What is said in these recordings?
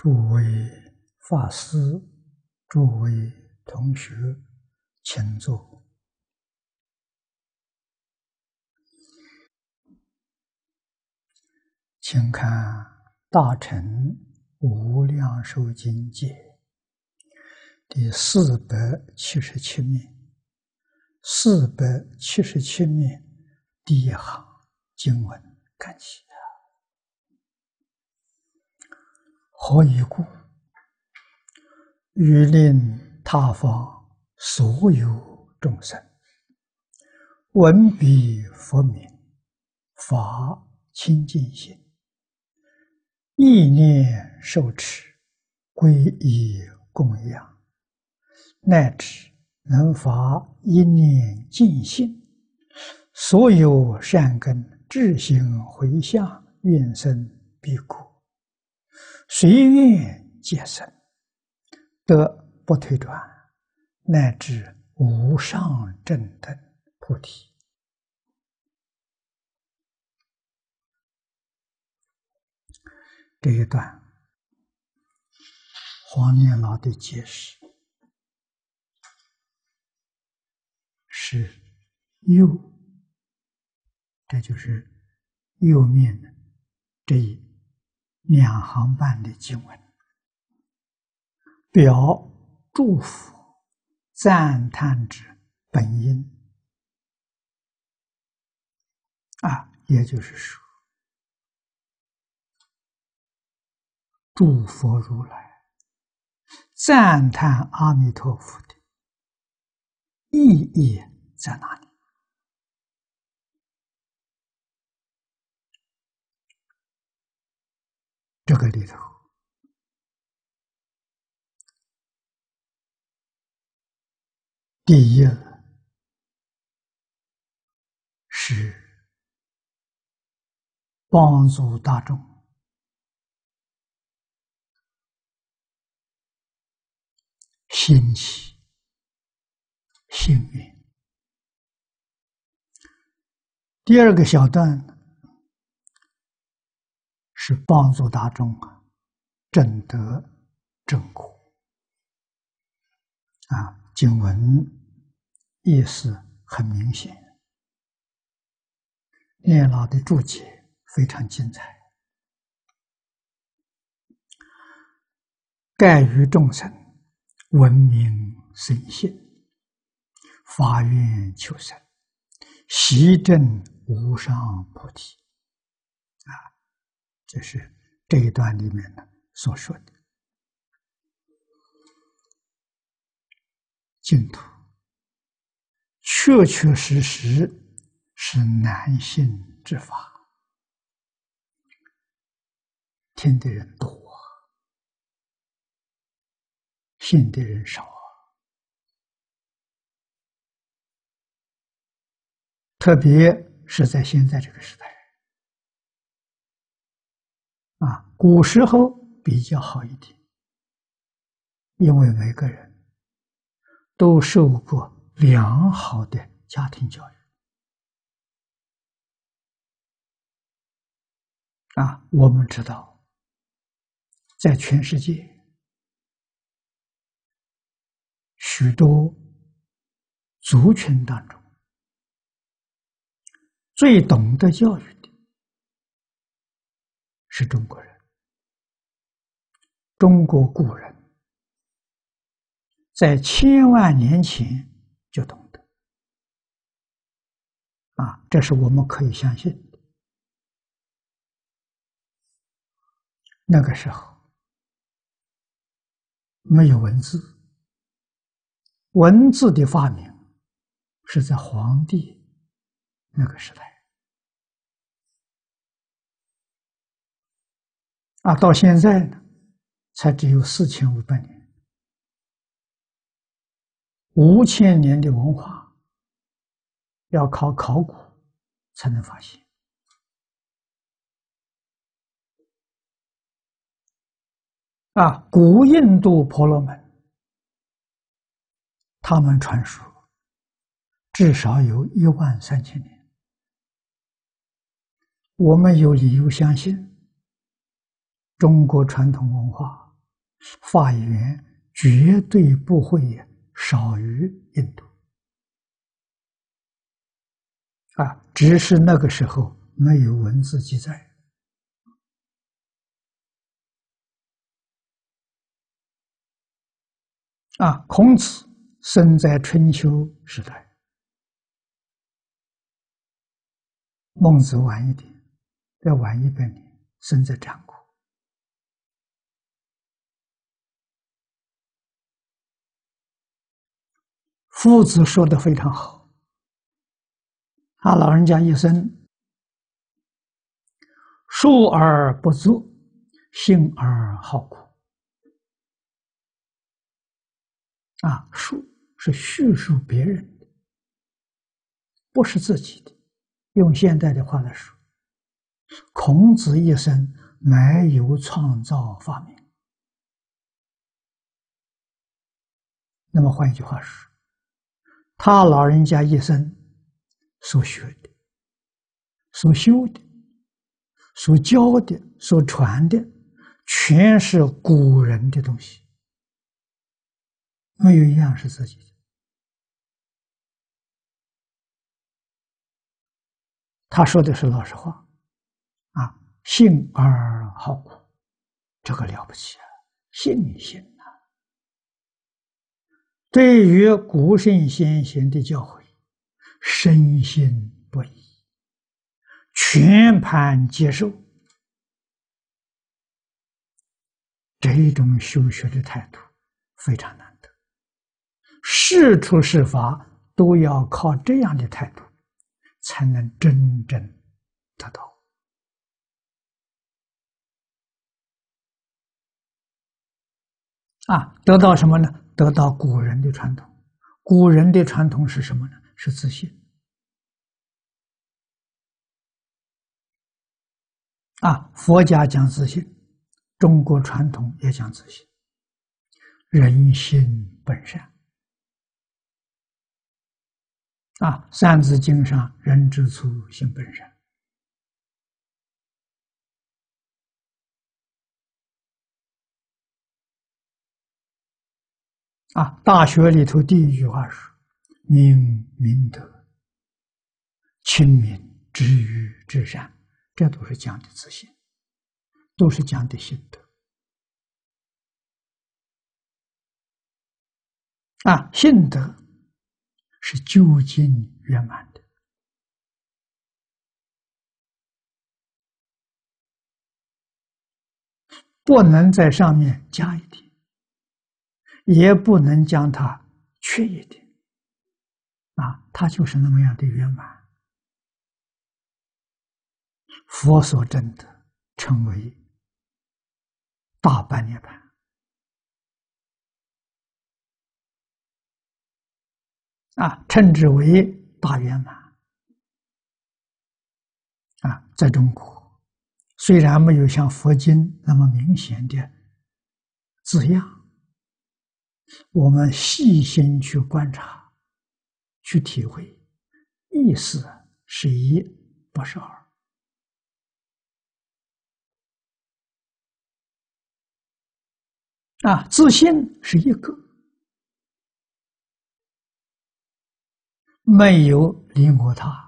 诸位法师，诸位同学，请坐。请看《大乘无量寿经解》第477面，477面第一行经文看起。何以故？欲令他方所有众生闻彼佛名，发清净心，意念受持，皈依供养，乃至能发一念净心，所有善根至心回向，愿生彼国，随愿皆生，得不退转，乃至无上正等菩提。这一段黄念老的解释是右，这就是右面的这2行半的经文，表祝福赞叹之本因也就是说，诸佛如来赞叹阿弥陀佛的意义在哪里？这个里头第一是帮助大众兴起信愿。第二个小段是帮助大众证得正果。经文意思很明显，念老的注解非常精彩。盖于众生闻名生信，发愿求生，习证无上菩提。这是这一段里面呢所说的净土，确确实实是难信之法，听的人多，信的人少。特别是在现在这个时代，古时候比较好一点，因为每个人都受过良好的家庭教育。我们知道，在全世界许多族群当中，最懂得教育的是中国人。中国古人在千万年前就懂得，这是我们可以相信的。那个时候没有文字，文字的发明是在黄帝那个时代。到现在呢，才只有4500年，5000年的文化要靠考古才能发现。古印度婆罗门，他们传说至少有13000年，我们有理由相信中国传统文化法源绝对不会少于印度只是那个时候没有文字记载孔子生在春秋时代，孟子晚一点，再晚100年，生在战国。夫子说的非常好，他老人家一生述而不作，信而好古。述是叙述别人的，不是自己的。用现代的话来说，孔子一生没有创造发明。那么换一句话说，他老人家一生所学的、所修的、所教的、所传的，全是古人的东西，没有一样是自己的。他说的是老实话信而好古，这个了不起信心对于古圣先贤的教诲，深信不疑，全盘接受，这一种修学的态度非常难得。是处是法都要靠这样的态度，才能真正得到。得到什么呢？得到古人的传统。古人的传统是什么呢？是自信。佛家讲自信，中国传统也讲自信。人心本善。三字经上人之初，性本善。大学里头第一句话是明明德，亲民，止于至善，这都是讲的自信，都是讲的心德。信德是究竟圆满的，不能在上面加一点，也不能将它缺一点，它就是那么样的圆满。佛所证的称为大般涅槃，称之为大圆满。在中国，虽然没有像佛经那么明显的字样，我们细心去观察、去体会，意思是一，不是二。自信是一个，没有离我他。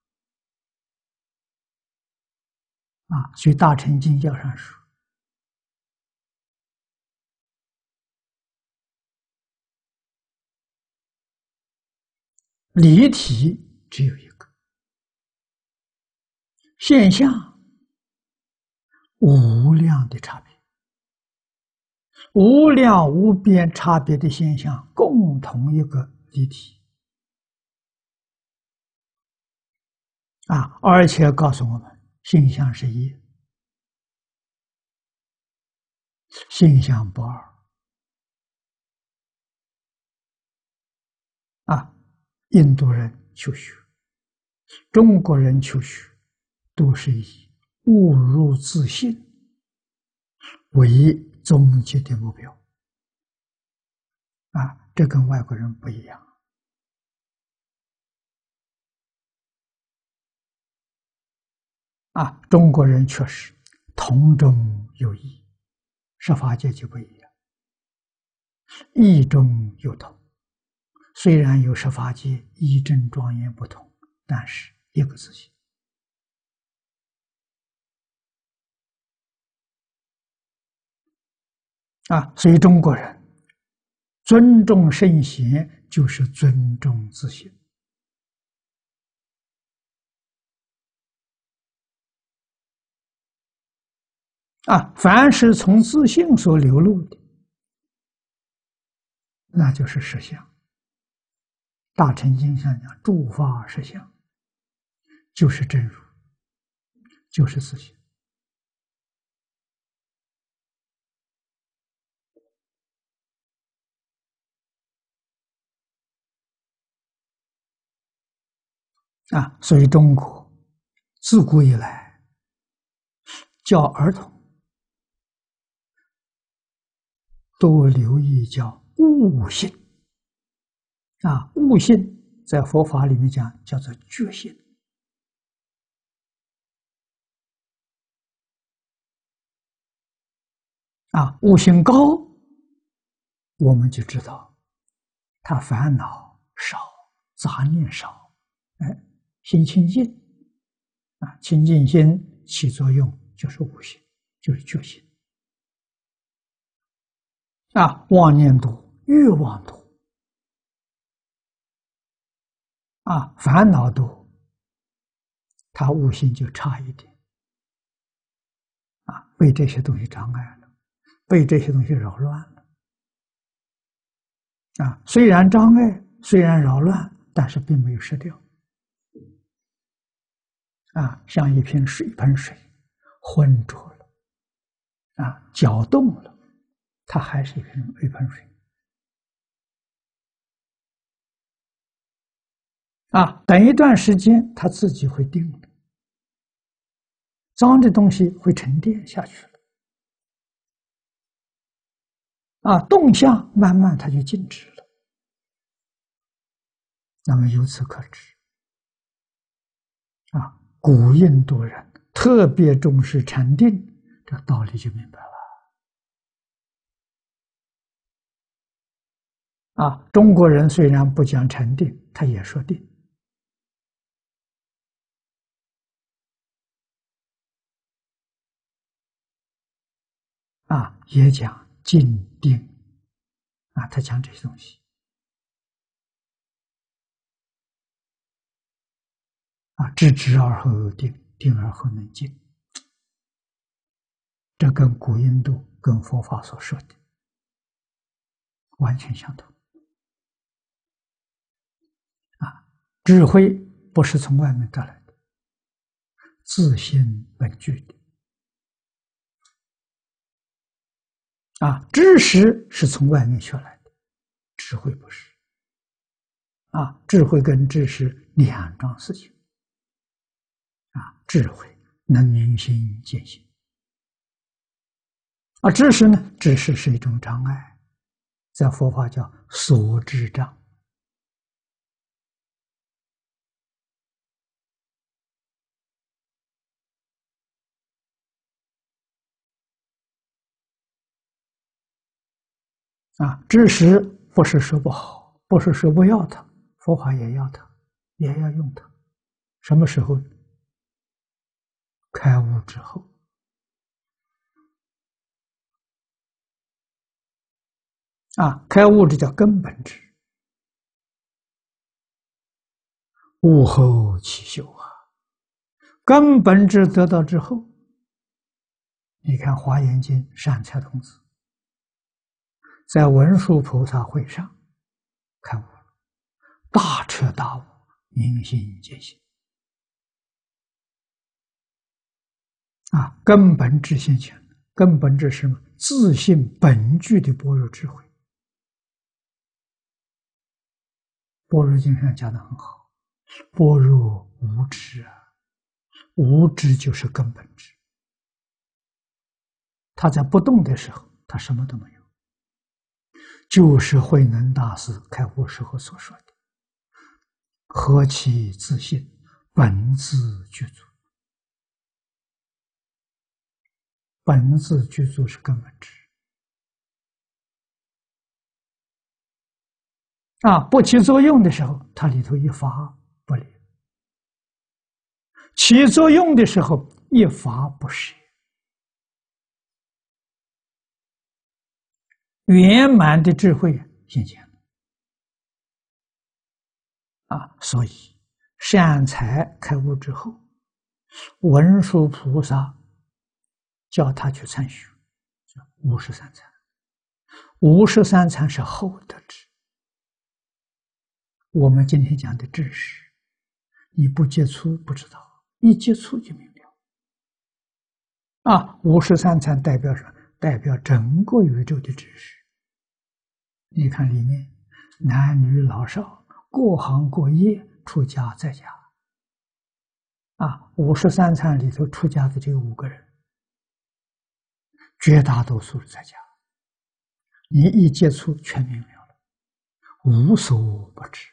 所以《大乘经教》上说，离体只有一个，现象无量的差别，无量无边差别的现象，共同一个离体。而且告诉我们，性相是一，性相不二。印度人求学，中国人求学，都是以悟入自信为终极的目标。这跟外国人不一样。中国人确实同中有异，十法界就不一样。 义中有同。虽然有十法界义正庄严不同，但是一个自性。所以中国人尊重圣贤，就是尊重自性。凡是从自性所流露的，那就是实相。大乘经上讲，诸法实相，就是真如，就是自性。所以中国自古以来教儿童都留意叫悟性。悟性在佛法里面讲叫做觉性。悟性高，我们就知道他烦恼少，杂念少，心清净。清净心起作用就是悟性，就是觉性。妄念多，欲望多，烦恼多，他悟性就差一点。被这些东西障碍了，被这些东西扰乱了。虽然障碍，虽然扰乱，但是并没有失掉。像一盆水浑浊了，搅动了，它还是一盆水。等一段时间，它自己会定的，脏的东西会沉淀下去了。动向慢慢它就静止了。那么由此可知，古印度人特别重视禅定，这道理就明白了。中国人虽然不讲禅定，他也说定。也讲静定。他讲这些东西。知止而后有定，定而后能静。这跟古印度、跟佛法所说的完全相同。智慧不是从外面得来的，自性本具的。知识是从外面学来的，智慧不是。智慧跟知识两桩事情。智慧能明心见性。知识呢？知识是一种障碍，在佛法叫所知障。知识不是说不好，不是说不要它，佛法也要它，也要用它。什么时候？开悟之后。开悟这叫根本智。悟后起修根本智得到之后，你看《华严经》善财童子在文殊菩萨会上开悟了，大彻大悟，明心见性。根本智现前，根本智是什么？自性本具的般若智慧。般若经上讲得很好，般若无知无知就是根本智。他在不动的时候，他什么都没有，就是慧能大师开悟时候所说的“何其自性，本自具足”。本自具足是根本智。 不起作用的时候，它里头一发不离；起作用的时候，一发不舍。圆满的智慧现前所以善财开悟之后，文殊菩萨叫他去参学53参。53参是后得智。我们今天讲的知识，你不接触不知道，一接触就明了。53参代表什么？代表整个宇宙的知识。你看里面，男女老少，各行各业，出家在家。53参里头出家的只有5个人，绝大多数是在家。你一接触全明了，无所不知。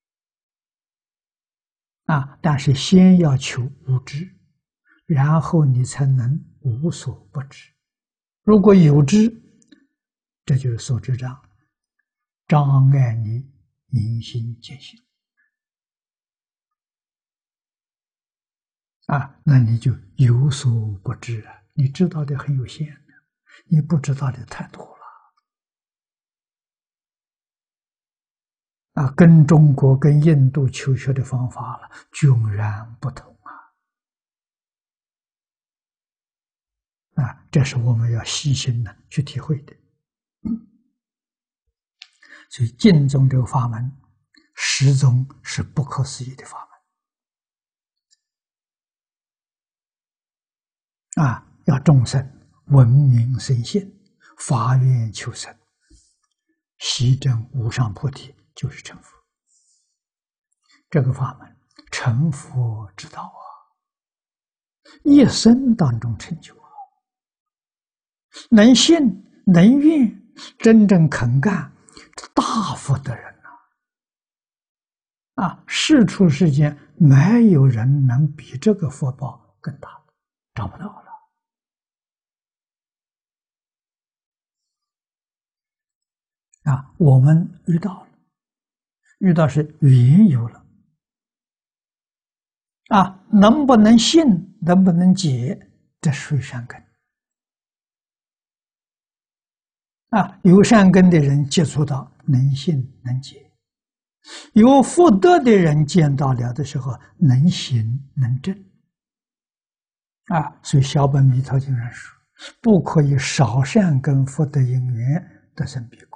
但是先要求无知，然后你才能无所不知。如果有知，这就是所知障，障碍你明心见性那你就有所不知了。你知道的很有限的，你不知道的太多了。跟中国、跟印度求学的方法了，迥然不同这是我们要细心的去体会的。所以净宗这个法门，始终是不可思议的法门要众生闻名生信，发愿求生，习证无上菩提，就是成佛。这个法门成佛之道一生当中成就能信能愿，真正肯干，大福的人世出世间没有人能比这个福报更大的，找不到了。我们遇到是缘有了能不能信，能不能解，这属于善根有善根的人接触到，能信能解；有福德的人见到了的时候，能行能证所以小本弥陀经上说，不可以少善根福德因缘得生彼国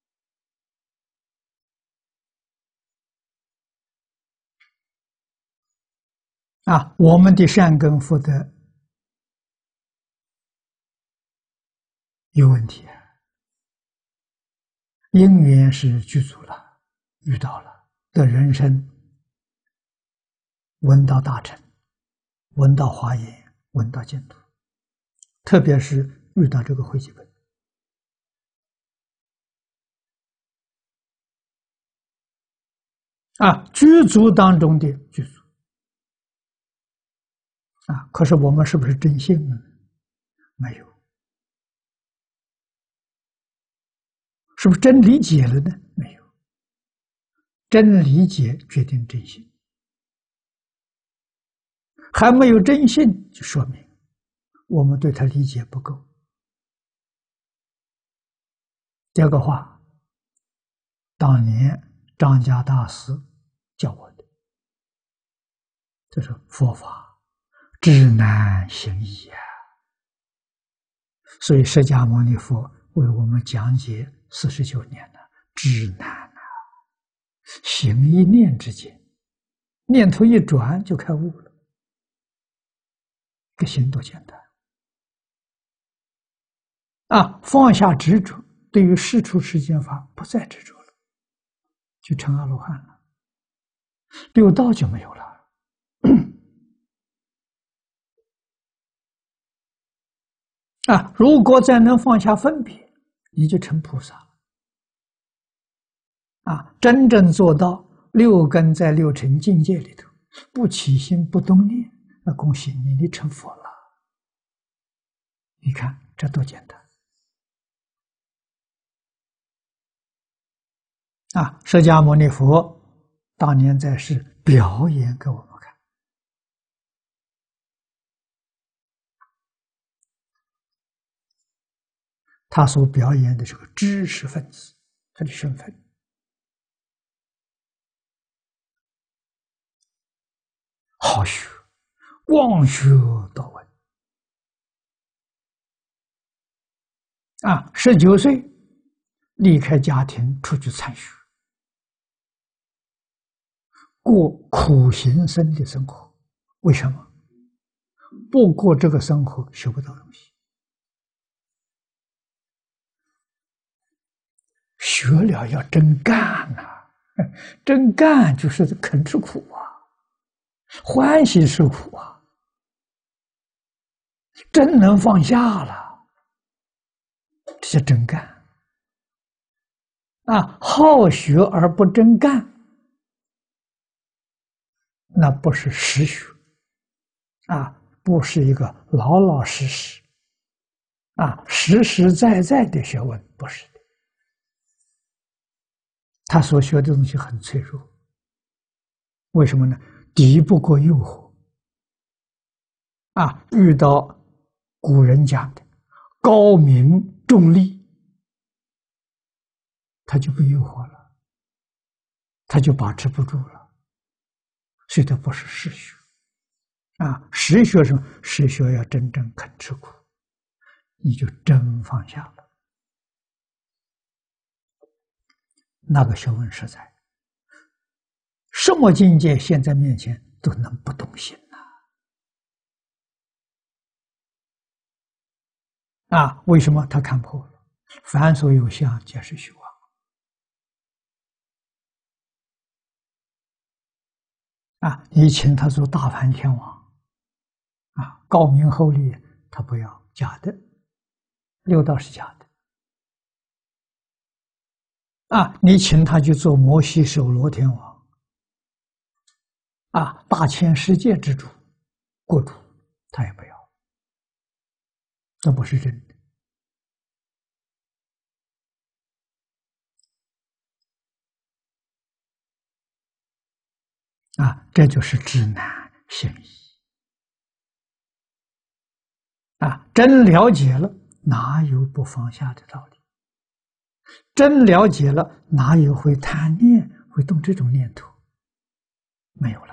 我们的善根福德有问题因缘是具足了，遇到了的人生，闻到大乘，闻到华严，闻到净土，特别是遇到这个慧集本具足当中的具足可是我们是不是真信呢？没有。是不是真理解了呢？没有。真理解决定真信，还没有真信，就说明我们对他理解不够。这个话，当年张家大师教我的，这是佛法至难行易所以释迦牟尼佛为我们讲解49年了，至难行一念之间，念头一转就开悟了，这行多简单放下执着，对于世出世间法不再执着了，就成阿罗汉了，六道就没有了如果再能放下分别，你就成菩萨了真正做到六根在六尘境界里头不起心不动念，那恭喜你，你成佛了。你看这多简单释迦牟尼佛当年在世表演给我们看，他所表演的是个知识分子，他的身份。好学，光学多闻。19岁离开家庭出去参学，过苦行僧的生活。为什么？不过这个生活学不到东西，学了要真干呐！真干就是肯吃苦啊，欢喜吃苦啊，真能放下了，这叫真干。好学而不真干，那不是实学不是一个老老实实实实在在的学问，不是的。他所学的东西很脆弱，为什么呢？敌不过诱惑遇到古人讲的高明重利，他就被诱惑了，他就把持不住了，所以这不是实学实学什么？实学要真正肯吃苦，你就真放下了。那个学问实在，什么境界现在面前都能不动心为什么？他看破了，凡所有相，皆是虚妄你请他做大梵天王高明厚利，他不要假的，六道是假的你请他去做摩西首罗天王大千世界之主国主，他也不要，这不是真的这就是知难行易真了解了，哪有不放下的道理？真了解了，哪有会贪念，会动这种念头？没有了。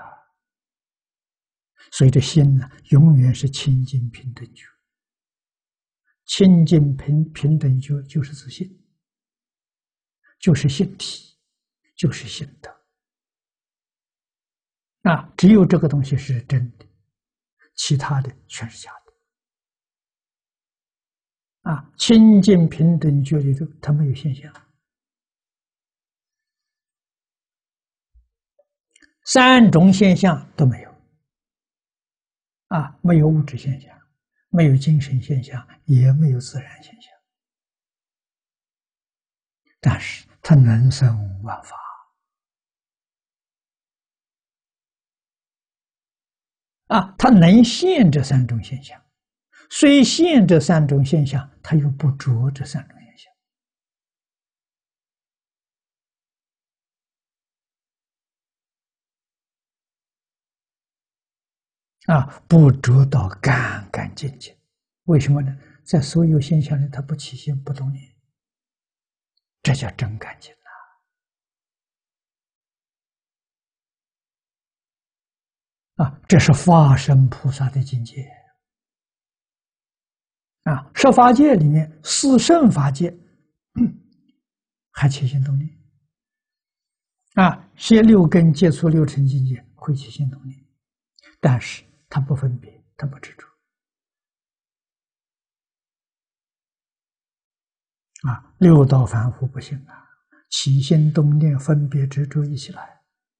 所以这心呢，永远是清净平等觉。清净平等觉就是自信，就是性体，就是心德只有这个东西是真的，其他的全是假的清净平等觉里头，它没有现象，三种现象都没有没有物质现象，没有精神现象，也没有自然现象，但是它能生万法它能现这三种现象，虽现这三种现象，它又不着这三种现象不着到干干净净。为什么呢？在所有现象里，它不起心不动念，这叫真干净这是化身菩萨的境界十法界里面，四圣法界还起心动念先六根接触六尘境界会起心动念，但是它不分别，它不执着六道凡夫不行起心动念分别执着一起来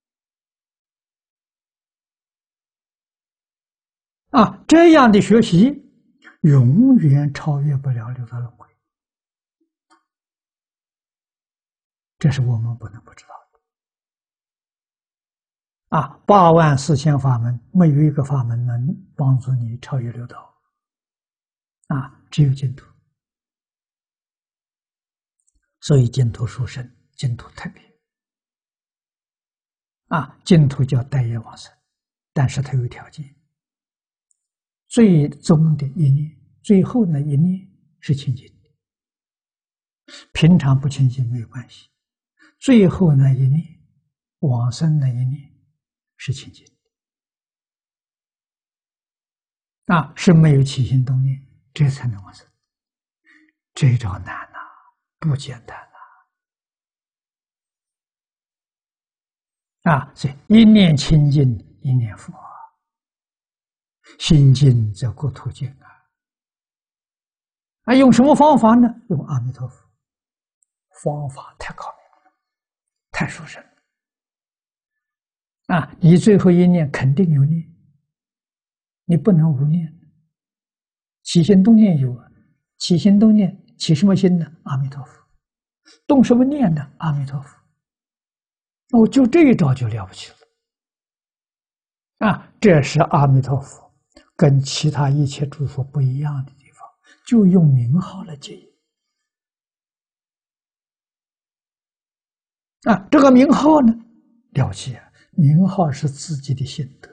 这样的学习永远超越不了六道轮回，这是我们不能不知道的84000法门，没有一个法门能帮助你超越六道只有净土。所以净土殊胜，净土特别净土叫待业往生，但是它有条件，最终的一念，最后那一念是清净的，平常不清净没有关系，最后那一念，往生那一念是清净的，是没有起心动念，这才能往生。这招难呐，不简单所以一念清净，一念佛，心净则国土净用什么方法呢？用阿弥陀佛，方法太高明了，太殊胜了你最后一念肯定有念，你不能无念。起心动念有起心动念，起什么心呢？阿弥陀佛。动什么念呢？阿弥陀佛。就这一招就了不起了这是阿弥陀佛跟其他一切诸佛不一样的地方，就用名号来接引这个名号呢了不起名号是自己的心得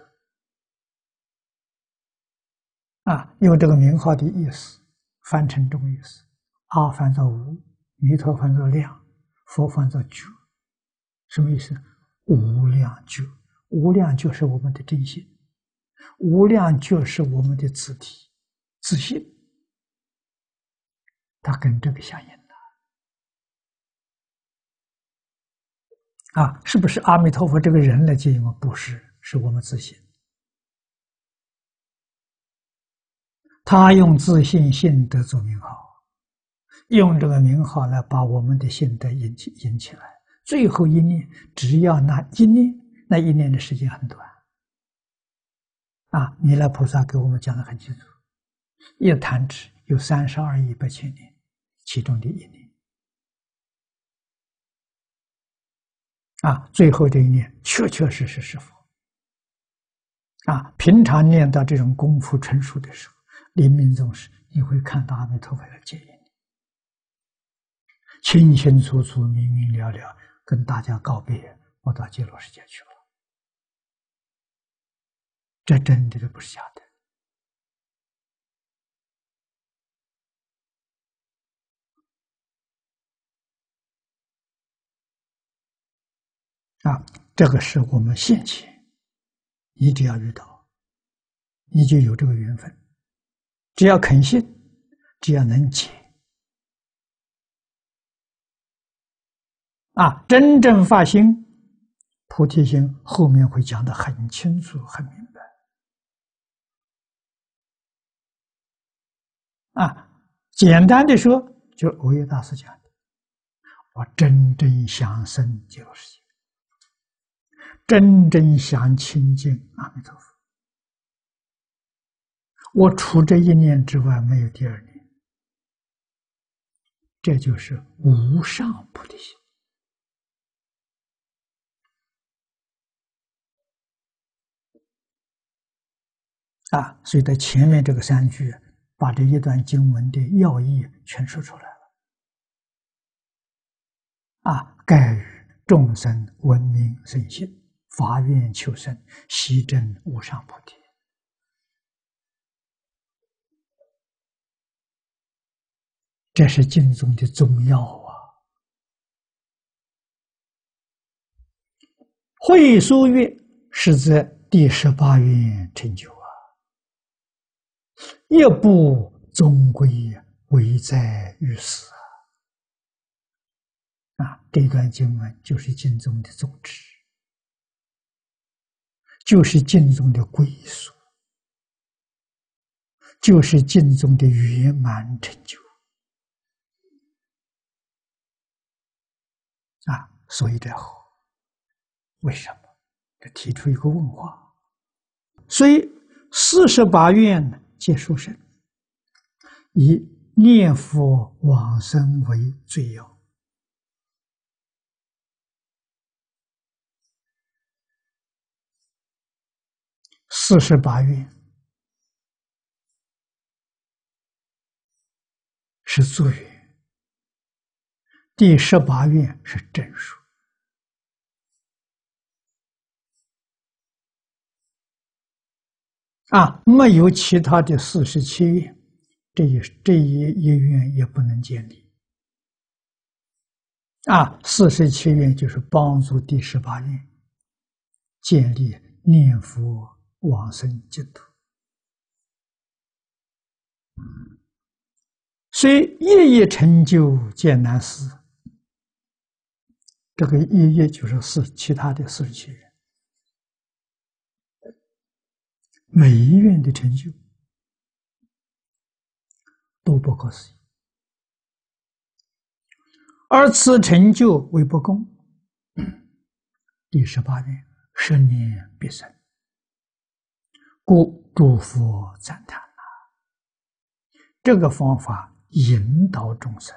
用这个名号的意思翻成中意思，阿翻作无，弥陀翻作量，佛翻作觉。什么意思？无量觉，无量就是我们的真心，无量就是我们的自体自信，它跟这个相应的是不是阿弥陀佛这个人来接引我？不是，是我们自信。他用自信心得做名号，用这个名号来把我们的心得引起来。最后一念，只要那一念，那一念的时间很短弥勒菩萨给我们讲得很清楚，一弹指有32亿8千年，其中的一念最后这一念确确实实是佛平常念到这种功夫成熟的时候，临命终时你会看到阿弥陀佛来接引你，清清楚楚明明了了跟大家告别，我到极乐世界去了。这真的不是假的这个是我们现前一定要遇到，你就有这个缘分。只要肯信，只要能解真正发心菩提心，后面会讲得很清楚很明白简单的说，就耦约大师讲的，我真正想生极乐世界，真正想亲近阿弥陀佛，我除这一念之外没有第二念，这就是无上菩提心所以在前面这个3句把这一段经文的要义全说出来了盖于众生闻名生信，发愿求生，悉证无上菩提。这是经中的宗要会疏月是在第18愿成就一步终归唯在于此这段经文就是经中的宗旨，就是经中的归宿，就是经中的圆满成就所以这后为什么这提出一个问话？所以48愿皆殊胜，以念佛往生为最要。48愿是作愿，第18愿是正数没有其他的47愿，这一愿也不能建立。47愿就是帮助第18愿建立念佛往生净土。虽一一成就艰难事，这个一就是其他的47愿，每一愿的成就都不可思议，而此成就为不共。第18愿10年必生，故诸佛赞叹这个方法引导众生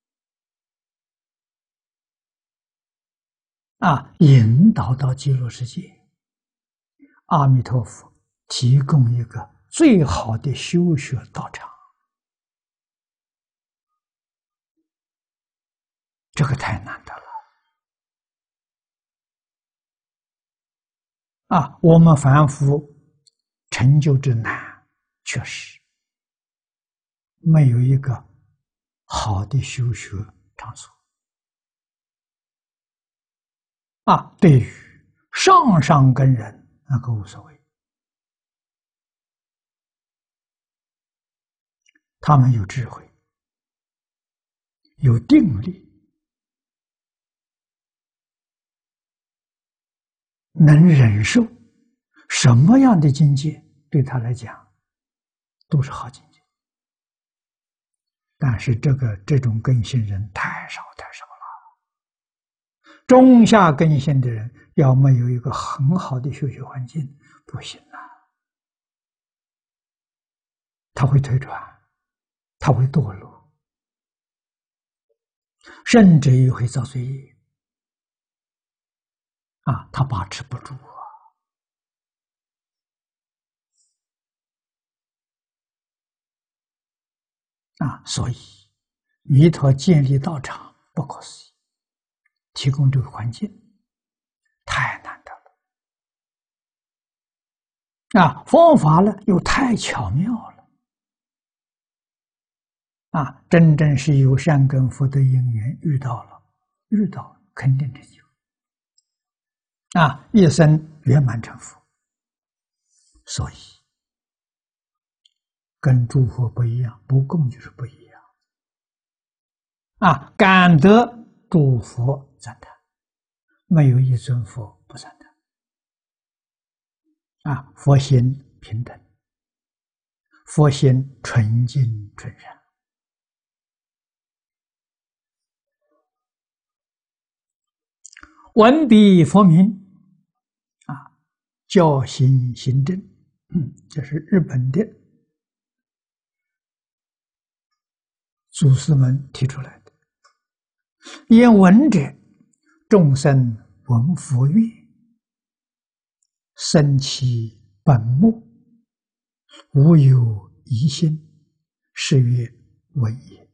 引导到极乐世界。阿弥陀佛提供一个最好的修学道场，这个太难得了我们凡夫成就之难，确实没有一个好的修学场所对于上根人那个无所谓，他们有智慧，有定力，能忍受什么样的境界，对他来讲都是好境界。但是这种根性人太少了，中下根性的人要没有一个很好的修学环境，不行他会退转，他会堕落，甚至于会造罪业他把持不住所以弥陀建立道场不可思议，提供这个环境太难得了方法呢又太巧妙了真正是有善根福德因缘遇到肯定成就一生圆满成佛。所以跟诸佛不一样，不共就是不一样感得诸佛赞叹，没有一尊佛不赞叹佛心平等，佛心纯净纯善闻彼佛名教行行正这是日本的祖师们提出来的。言闻者，众生闻佛愿，生其本末，无有疑心，是曰闻也。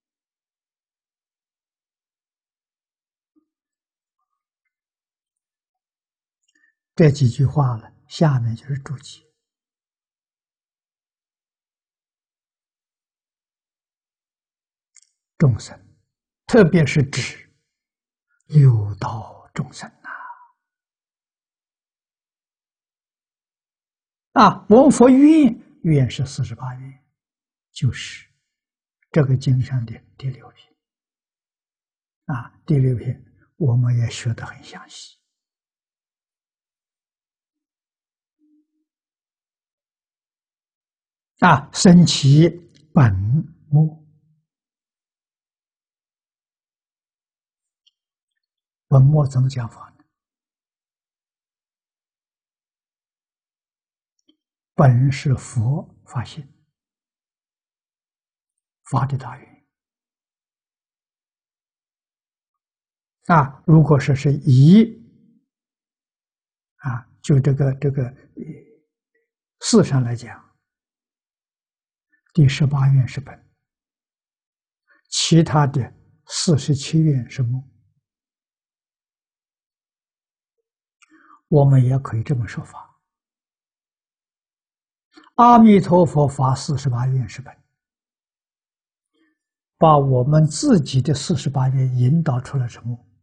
这几句话了，下面就是注解。众生，特别是指六道众生闻佛愿，愿是48愿，就是这个经上的第6品第6品我们也学得很详细生其本末。本末怎么讲法呢？本是佛发心，发的大愿如果说是以就这个事上来讲，第18愿是本，其他的47愿是末。我们也可以这么说法阿弥陀佛发48愿是本，把我们自己的48愿引导出来成悟。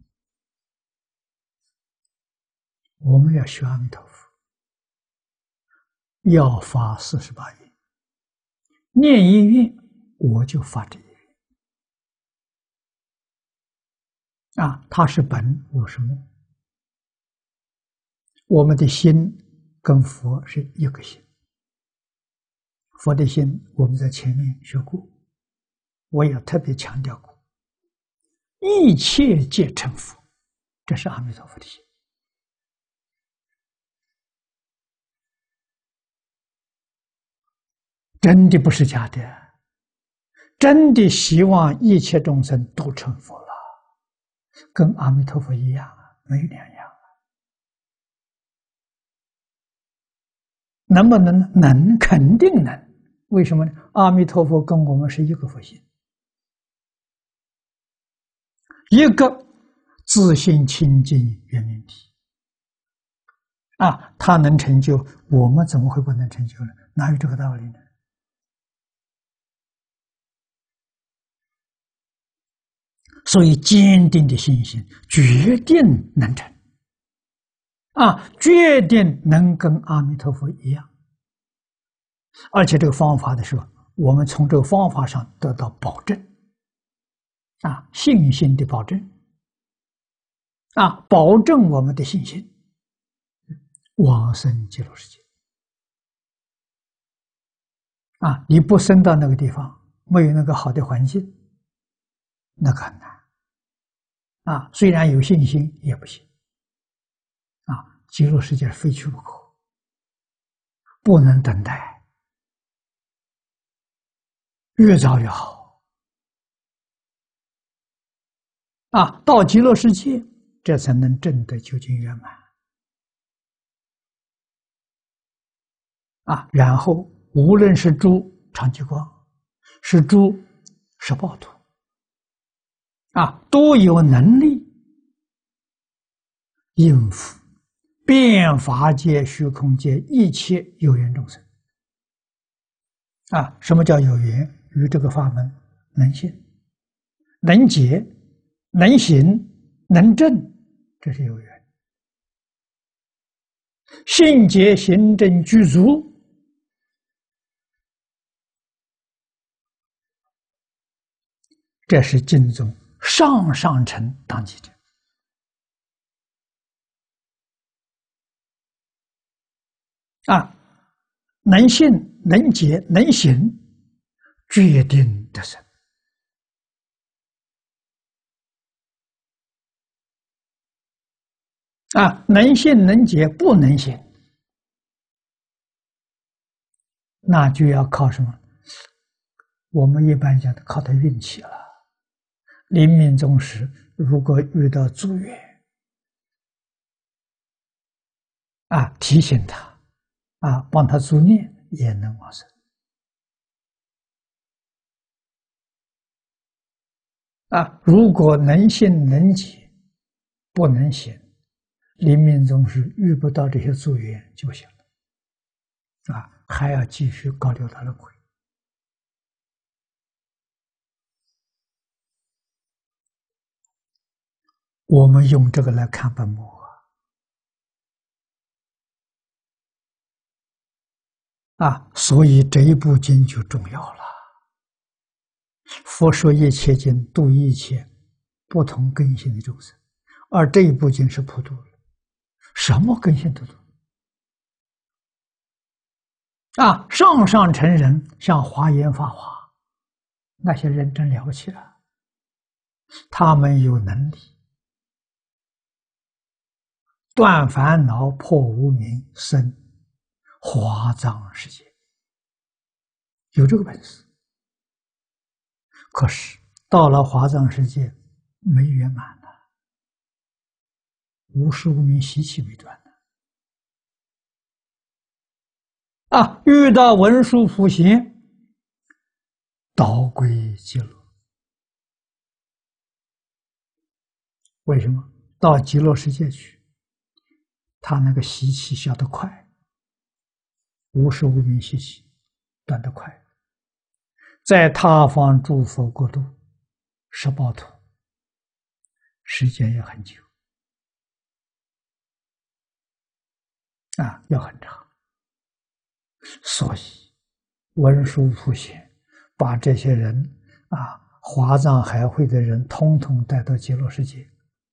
我们要学阿弥陀佛，要发48愿，念一愿我就发这一愿。他是本，我是末。我们的心跟佛是一个心。佛的心我们在前面学过，我也特别强调过，一切皆成佛，这是阿弥陀佛的心。真的不是假的，真的希望一切众生都成佛了，跟阿弥陀佛一样，没有两样。能不能？能，肯定能。为什么呢？阿弥陀佛跟我们是一个佛性，一个自性清净圆明体。他能成就，我们怎么会不能成就呢？哪有这个道理呢？所以坚定的信心，决定能成。决定能跟阿弥陀佛一样。而且这个方法的时候，我们从这个方法上得到保证，信心的保证，保证我们的信心，往生极乐世界。你不生到那个地方，没有那个好的环境，那个很难。虽然有信心也不行。极乐世界非去不可，不能等待，越早越好。到极乐世界，这才能证得究竟圆满。然后无论是诸长吉光，是诸十报图，都有能力应付遍法界、虚空界一切有缘众生。什么叫有缘？与这个法门能信、能解、能行、能证，这是有缘。信解行证具足，这是经中上上乘当机者。能信、能解、能行，决定得生。能信能解不能行，那就要靠什么？我们一般讲的靠他运气了。临命终时，如果遇到助缘，提醒他，帮他助念，也能往生。如果能信能解，不能行，临命终时遇不到这些助缘就不行了。还要继续搞六道轮回。我们用这个来看本末所以这一部经就重要了。佛说一切经度一切不同根性的众生，而这一部经是普度，什么根性都度。上上乘人，像华严法华，那些人真了不起了，他们有能力断烦恼、破无明、生华藏世界，有这个本事。可是到了华藏世界没圆满了，无始无明习气未断遇到文殊普贤，倒归极乐。为什么？到极乐世界去，他那个习气消得快， 无时无明习气，断得快。在他方诸佛国度18土，时间也很久要很长。所以文殊普贤把这些人华藏海会的人统统带到极乐世界。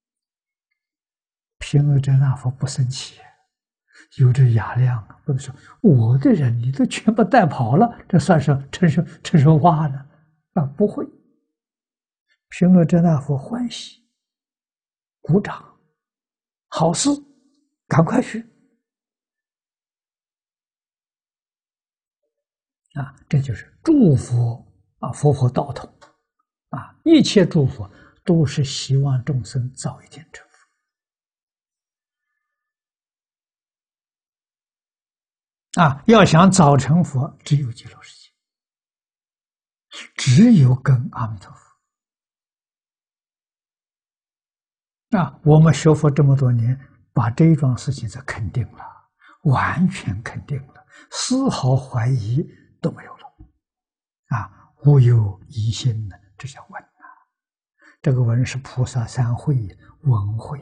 平阿遮那佛不生气，有这雅量，不能说我的人你都全部带跑了，这算是成什么话呢？不会。平阿遮那佛欢喜，鼓掌，好事，赶快去。这就是诸佛佛道统一切诸佛都是希望众生早一天成佛要想早成佛，只有极乐世界，只有跟阿弥陀佛我们学佛这么多年，把这一桩事情是肯定了，完全肯定了，丝毫怀疑都没有了无有疑心呢，这叫闻这个闻是菩萨三会闻会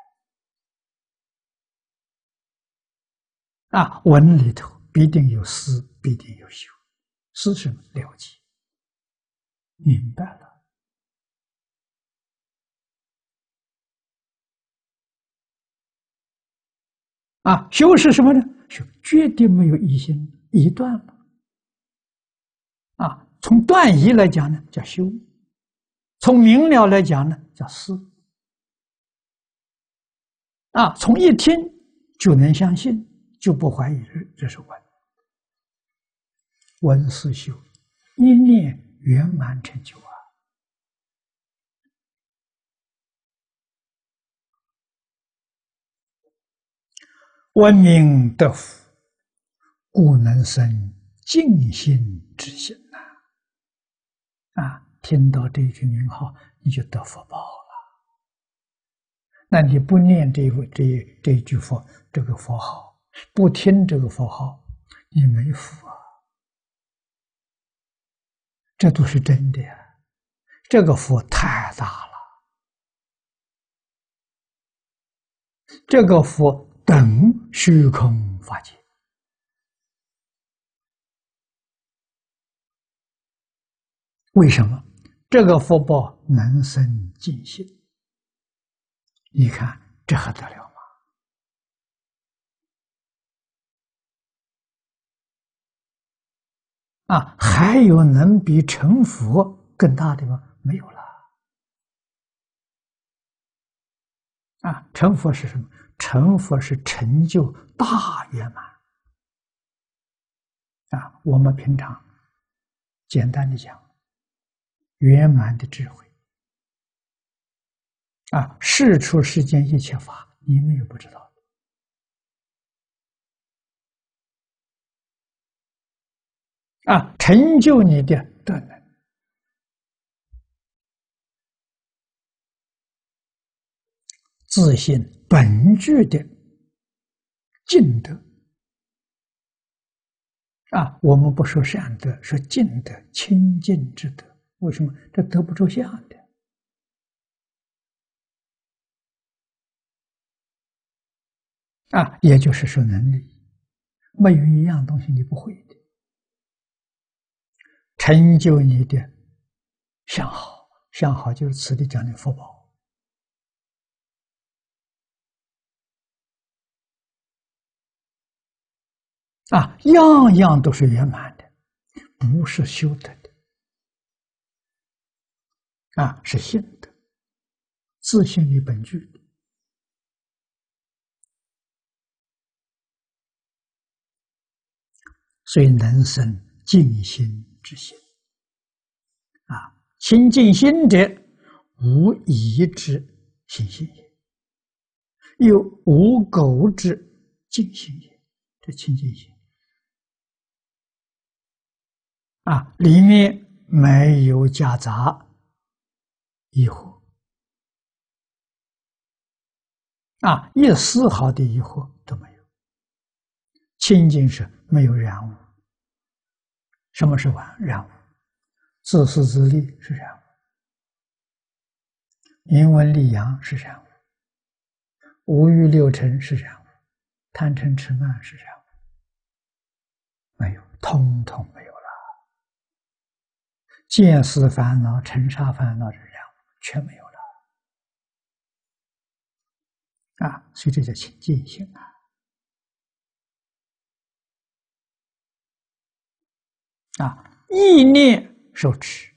闻里头必定有思，必定有修。思是了解明白了修是什么呢？修决定没有疑心，疑断了从断疑来讲呢叫修，从明了来讲呢叫思从一听就能相信，就不怀疑，这是闻。闻思修，一念圆满成就闻名得福，故能生净心之心听到这一句名号，你就得福报了。那你不念这一句佛，这个佛号，不听这个佛号，你没福这都是真的呀。这个福太大了，这个福等虚空法界。为什么？这个福报能生净心，你看这还得了吗？还有能比成佛更大的吗？没有了。成佛是什么？成佛是成就大圆满。我们平常简单的讲，圆满的智慧世出世间一切法，你们也不知道成就你的德能，自信本具的净德我们不说善德，说净德，清净之德。为什么？这得不着相的也就是说能力，没有一样东西你不会的。成就你的相好，相好就是此地讲的福报样样都是圆满的，不是修得的是信的，自信于本具的。所以能生净心之心清净心者，无疑之心性也，又无垢之净心也。这清净心里面没有夹杂疑惑一丝毫的疑惑都没有， 清净是没有染污。什么是染污？自私自利是染污，名闻利养是染污，五欲六尘是染污，贪嗔痴慢是染污，没有，通通没有了。见思烦恼、尘沙烦恼的染污全没有了啊！所以这叫清净心啊！意念受持，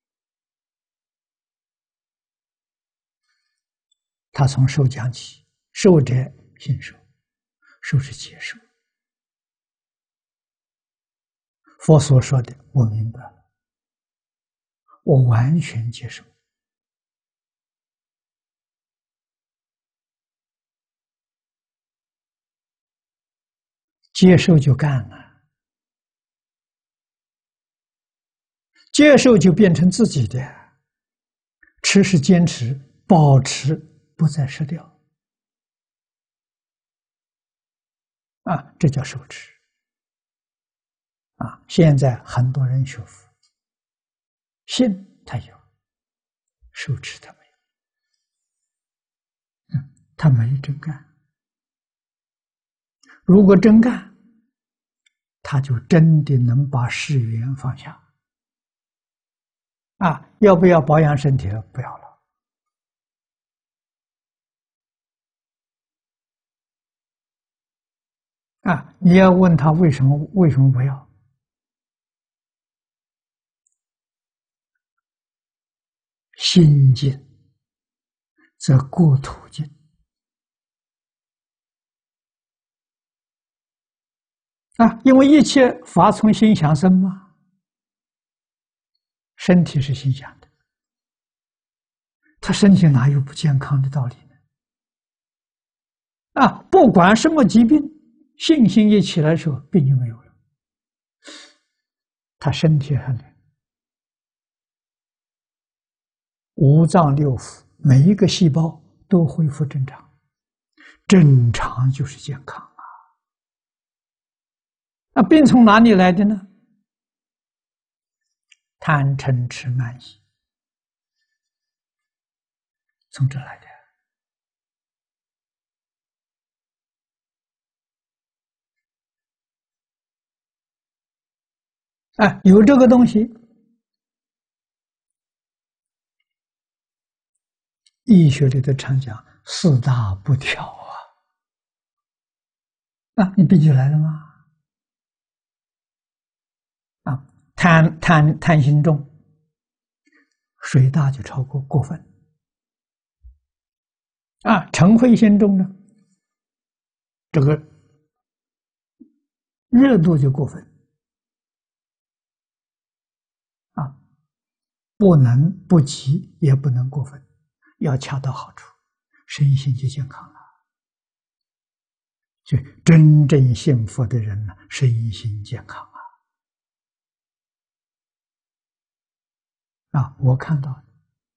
他从受讲起，受者信受，受是接受。佛所说的，我明白了，我完全接受。接受就干了，接受就变成自己的，持是坚持，保持不再失掉。这叫受持。现在很多人学佛，信他有，受持他没有，他没真干。如果真干，他就真的能把世缘放下。要不要保养身体？不要了。你要问他为什么不要？心净则过土净。因为一切法从心想生嘛，身体是心想的，他身体哪有不健康的道理呢？不管什么疾病，信心一起来的时候，病就没有了。他身体上的五脏六腑每一个细胞都恢复正常，正常就是健康病从哪里来的呢？贪嗔痴慢疑，从这来的。有这个东西，医学里头常讲四大不调你病就来了吗？贪心重，水大就超过过分。嗔恚心重呢，这个热度就过分。不能不急，也不能过分，要恰到好处，身心就健康了。所以真正信佛的人呢，身心健康我看到的，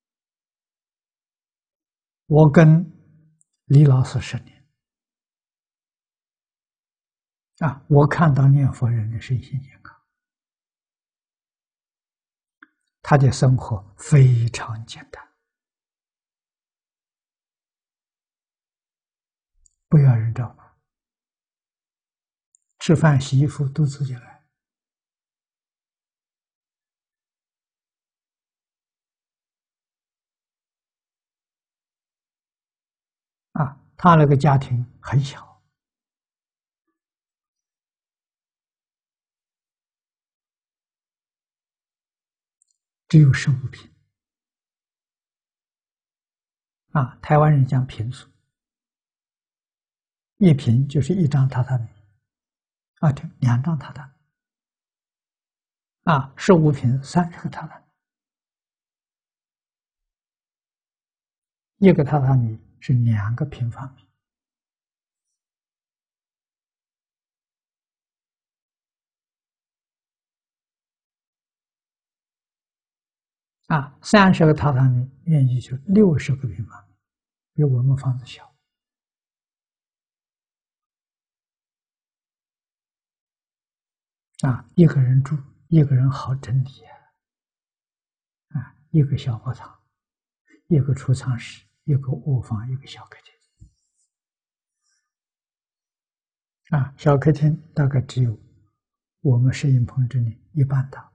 我跟李老师10年我看到念佛人的身心健康，他的生活非常简单，不要人照顾，吃饭洗衣服都自己来。他那个家庭很小，只有15平。台湾人讲平数，一平就是一张榻榻米，对，2张榻榻米，15平30个榻榻米，一个榻榻米是2个平方米。30个榻榻米面积就60个平方米，比我们房子小。 一个人住，一个人好整理一个小佛堂，一个储藏室，一个卧房，一个小客厅。小客厅大概只有我们摄影棚这里一半大。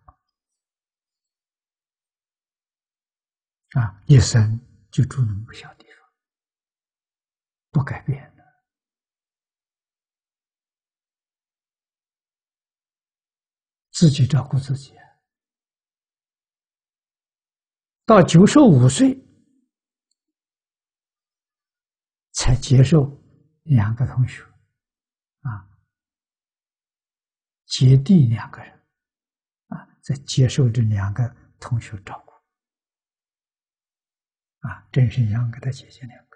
一生就住那么个小地方，不改变的。自己照顾自己。到95岁才接受2个同学，姐弟2个人，在接受这2个同学照顾。真是养给他姐姐2个。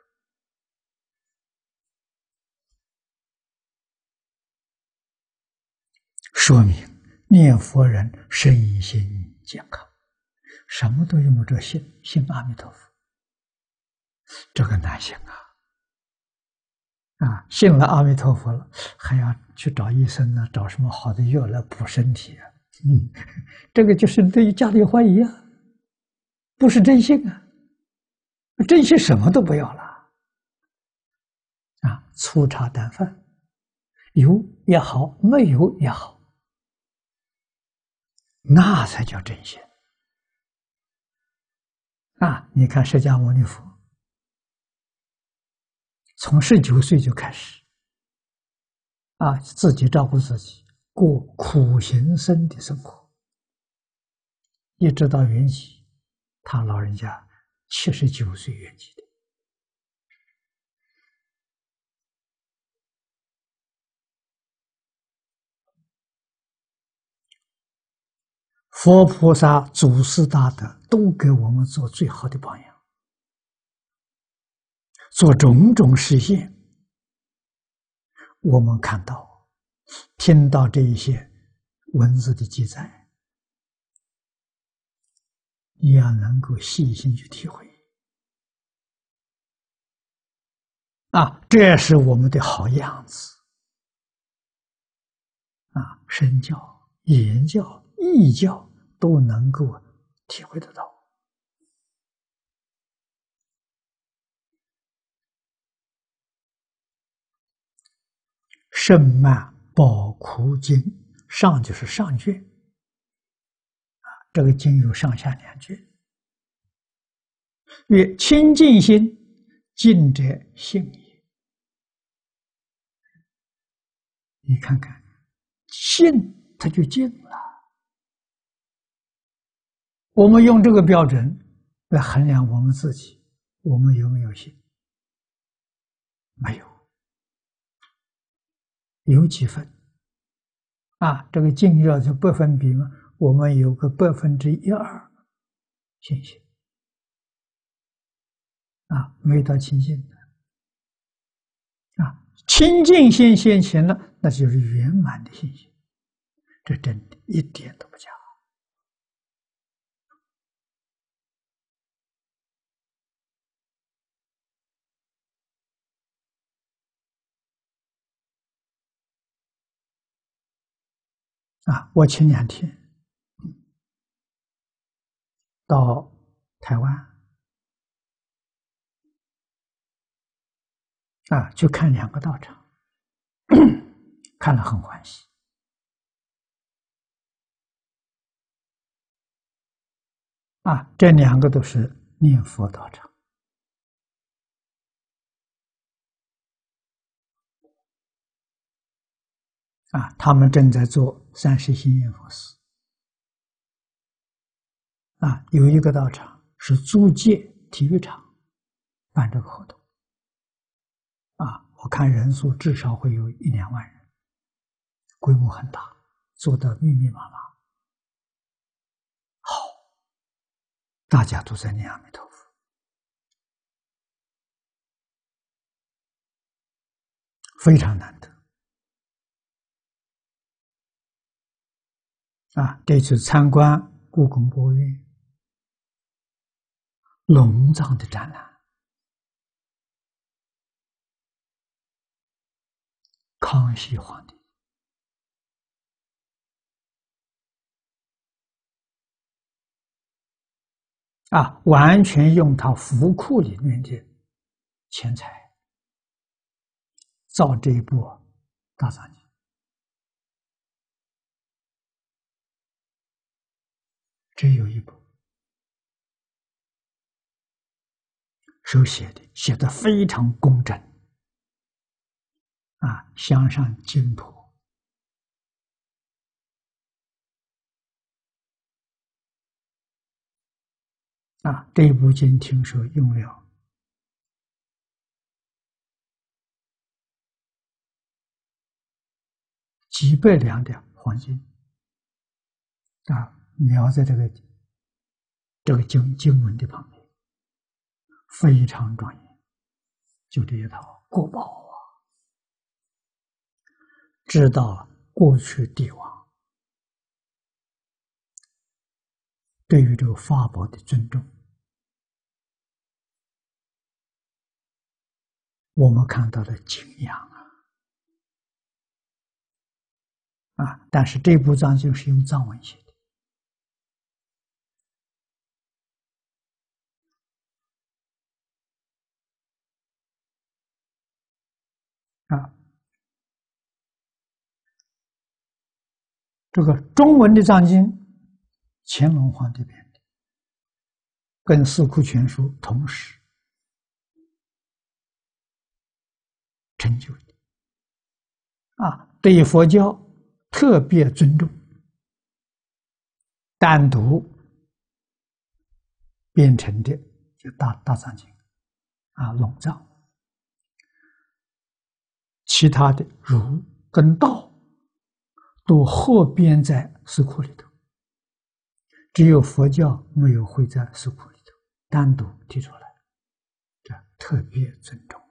说明念佛人身心健康，什么都用着信阿弥陀佛，这个难行信了阿弥陀佛了，还要去找医生呢，找什么好的药来补身体这个就是对于家里怀疑不是真信真信什么都不要了粗茶淡饭，有也好，没有也好，那才叫真信你看释迦牟尼佛从19岁就开始自己照顾自己，过苦行僧的生活，一直到圆寂，他老人家79岁圆寂的。佛菩萨、祖师大德都给我们做最好的榜样，做种种实现。我们看到、听到这一些文字的记载，你要能够细心去体会这是我们的好样子身教、言教、义教都能够体会得到。胜曼宝苦经上就是上卷这个经有上下2卷。曰清净心，净者性也。你看看，性它就净了。我们用这个标准来衡量我们自己，我们有没有性？没有。有几分？这个净要是百分比嘛，我们有个1%、2%信心没到清净的清净心现前了，那就是圆满的信心，这真的一点都不假我前2天到台湾去看2个道场，看了很欢喜这2个都是念佛道场他们正在做30心念佛寺有一个道场是租借体育场办这个活动我看人数至少会有1、2万人，规模很大，做得密密麻麻。好，大家都在念阿弥陀佛，非常难得这次参观故宫博物院龙藏的展览，康熙皇帝完全用他福库里面的钱财造这一部大藏经，只有一部，手写的，写得非常工整，镶上金箔。这部经听说用了几百两的黄金，描在这个经文的旁边，非常庄严。就这一套国宝知道过去帝王对于这个法宝的尊重。我们看到了敬仰但是这部藏经是用藏文写的这个中文的藏经，乾隆皇帝编的，跟《四库全书》同时成就的对于佛教特别尊重，单独编成的就大藏经笼藏，其他的儒跟道都合编在四库里头，只有佛教没有会在四库里头单独提出来，这特别尊重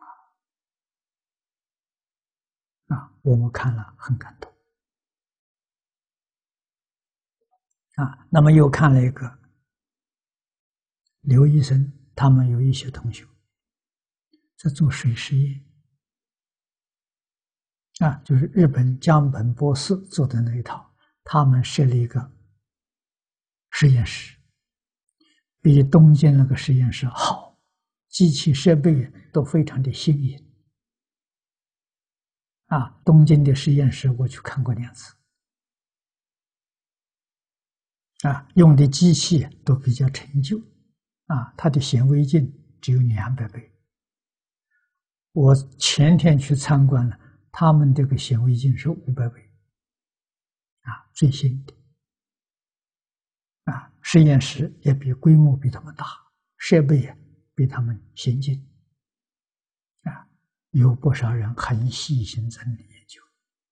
我们看了很感动那么又看了一个刘医生，他们有一些同学在做水实验就是日本江本博士做的那一套，他们设立一个实验室，比东京那个实验室好，机器设备都非常的新颖东京的实验室我去看过2次用的机器都比较陈旧它的显微镜只有200倍。我前天去参观了，他们这个显微镜是500倍最新的实验室也规模比他们大，设备也比他们先进有不少人很细心整理研究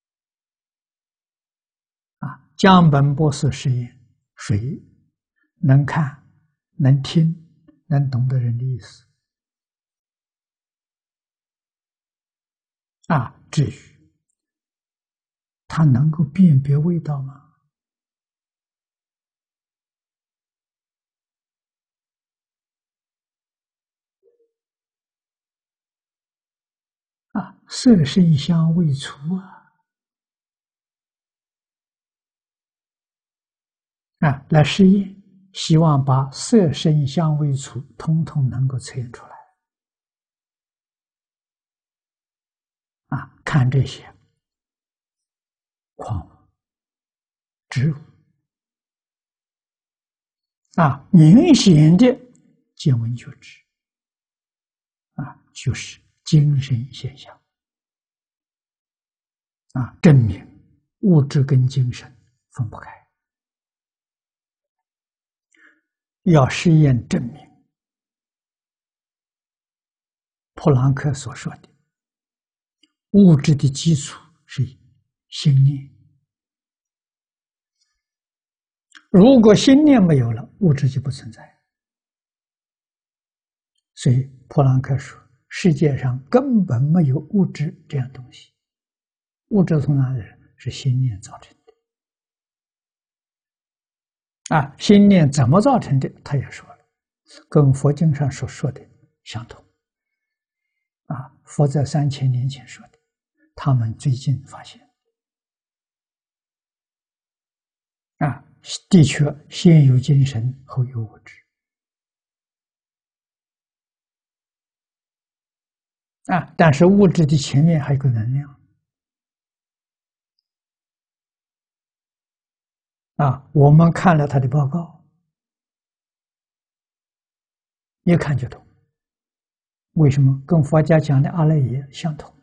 江本博士实验，谁能看能听能懂得人的意思至于他能够辨别味道吗？色声香味触来实验，希望把色声香味触统统能够测验出来看这些矿物植物明显的见闻觉知就是精神现象证明物质跟精神分不开，要实验证明普朗克所说的物质的基础是心念，如果心念没有了，物质就不存在。所以普朗克说世界上根本没有物质这样东西，物质从哪里来？是心念造成的心念怎么造成的他也说了，跟佛经上所说的相同佛在3000年前说的，他们最近发现的确先有精神后有物质但是物质的前面还有个能量我们看了他的报告，一看就懂。为什么？跟佛家讲的阿赖耶相同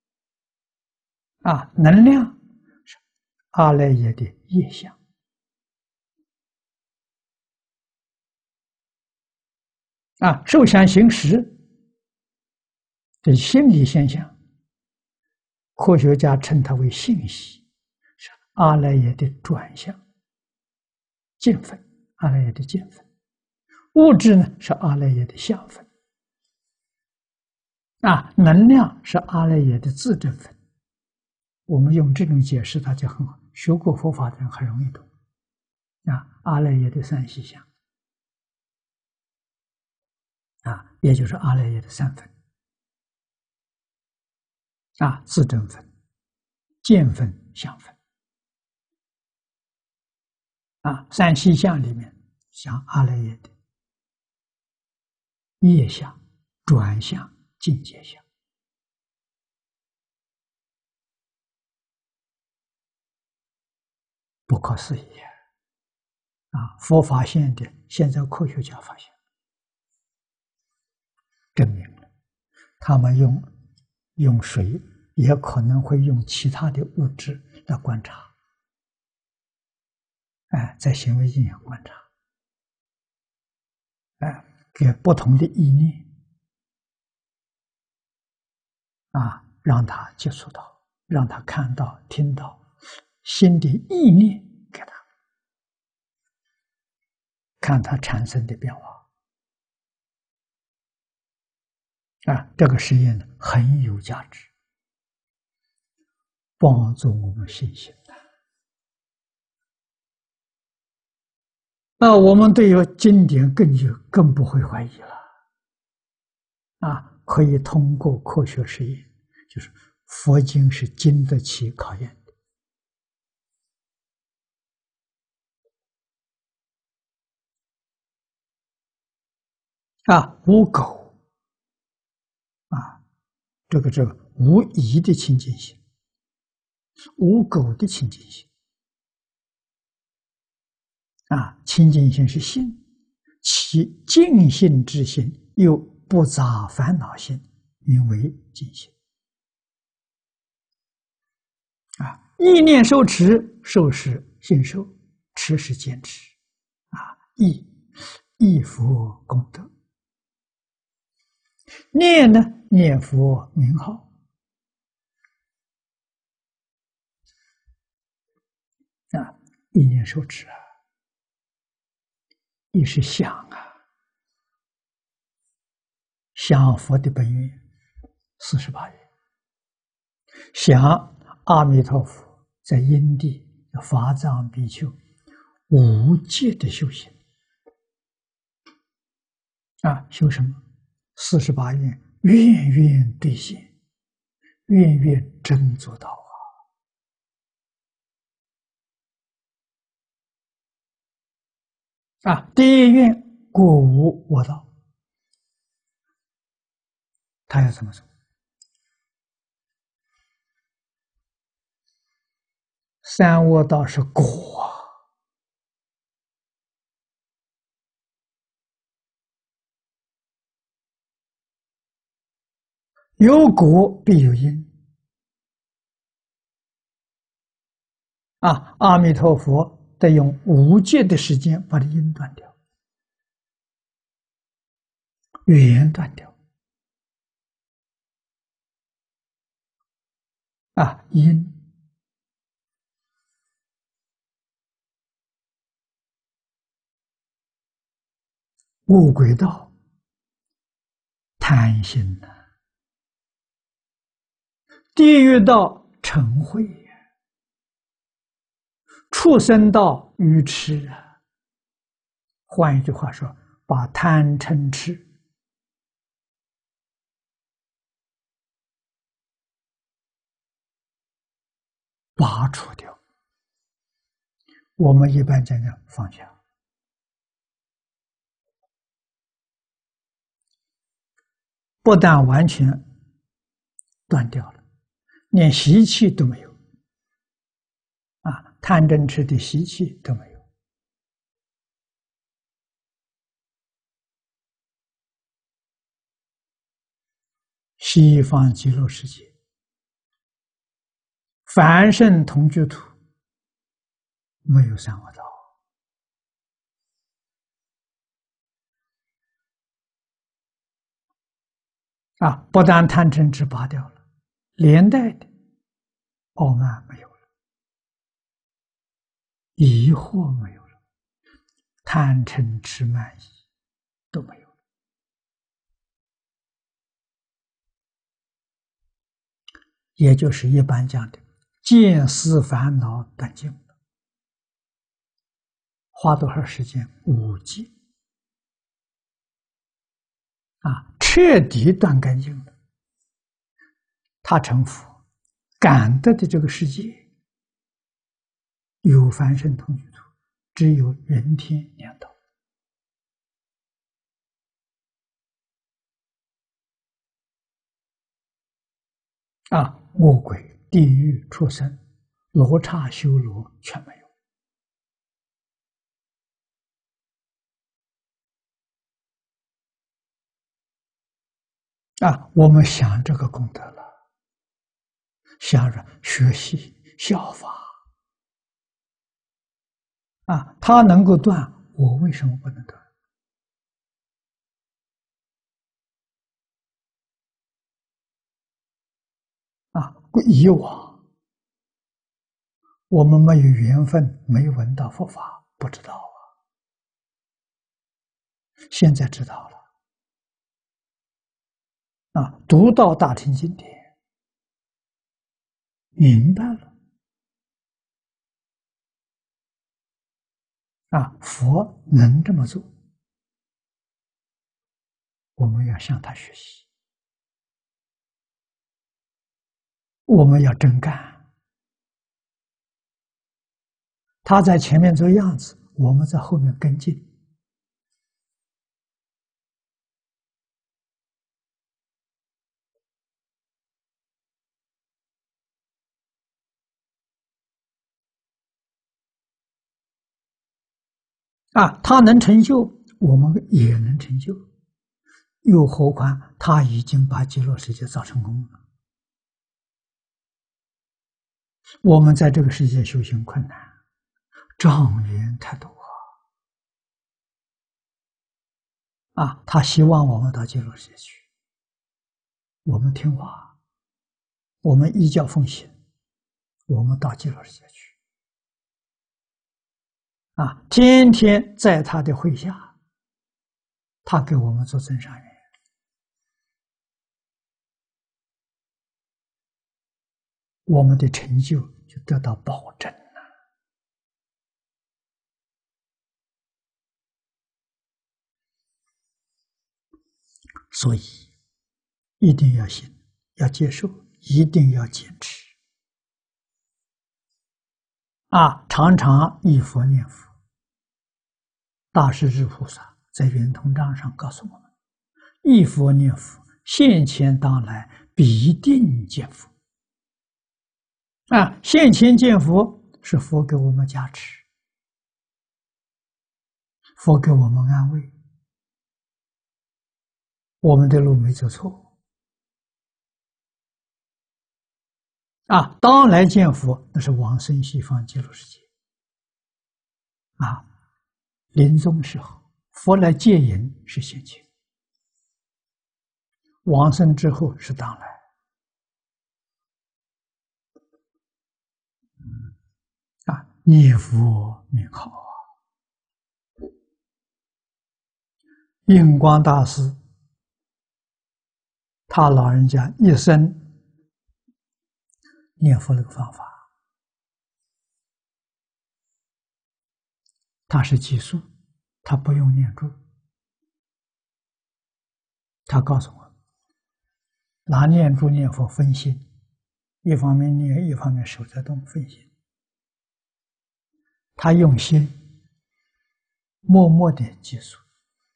能量是阿赖耶的业相受想行识，这是心理现象，科学家称它为信息，是阿赖耶的转向见分，阿赖耶的见分。物质呢是阿赖耶的相分能量是阿赖耶的自证分。我们用这种解释，大家很好，学过佛法的人很容易懂阿赖耶的三细相也就是阿赖耶的三分自证分、见分、相分三细相里面，像阿赖耶的业相、转向、境界相不可思议佛发现的，现在科学家发现证明了，他们用水，也可能会用其他的物质来观察在行为影响观察给不同的意念让他接触到，让他看到、听到新的意念给他，看他产生的变化这个实验很有价值，帮助我们信心我们对于经典更不会怀疑了可以通过科学实验，就是佛经是经得起考验的无垢这个无疑的清净心，无垢的清净心清净心是心，其净性之心又不杂烦恼心，名为净心意念受持，受是信受，持是坚持忆佛功德，念呢念佛名号意念受持意是想想佛的本愿48愿，想阿弥陀佛在因地法藏比丘无界的修行修什么？48愿，愿愿兑现，愿愿真做到第一愿过无我道，他要怎么做？三恶道是果有果必有因阿弥陀佛得用无界的时间把这因断掉，缘断掉因无轨道贪心地狱道嗔恚畜生道愚痴换一句话说，把贪嗔痴拔除掉。我们一般讲放下，不但完全断掉了，连习气都没有啊，贪嗔痴的习气都没有。西方极乐世界，凡圣同居土没有三恶道啊！不但贪嗔痴拔掉了，连带的傲慢没有了，疑惑没有了，贪嗔痴慢疑都没有了。也就是一般讲的见思烦恼断尽了，花多少时间？5戒啊，彻底断干净了。他成佛，感得的这个世界有凡圣同居土，只有人天两道啊，恶鬼、地狱、畜生、罗刹、修罗全没有啊！我们想这个功德了，想着学习效法啊，他能够断，我为什么不能断？啊，以往我们没有缘分，没闻到佛法，不知道啊。现在知道了啊，读到大乘经典，明白了啊，佛能这么做，我们要向他学习，我们要真干。他在前面做样子，我们在后面跟进。啊，他能成就，我们也能成就。又何况他已经把极乐世界造成功了。我们在这个世界修行困难，障缘太多啊！他希望我们到极乐世界去，我们听话，我们依教奉行，我们到极乐世界去啊！天天在他的会下，他给我们做增上缘，我们的成就就得到保证了。所以一定要信，要接受，一定要坚持啊！常常忆佛念佛。大势至菩萨在圆通章上告诉我们：忆佛念佛，现前当来必定见佛。啊，现前见佛是佛给我们加持，佛给我们安慰，我们的路没走错。啊，当来见佛，那是往生西方极乐世界。啊，临终时候，佛来接引是现前，往生之后是当来。啊，念佛名号啊！印光大师，他老人家一生念佛那个方法，他是计数，他不用念珠。他告诉我，拿念珠念佛分心，一方面念，一方面手在动，分心。他用心，默默的计数，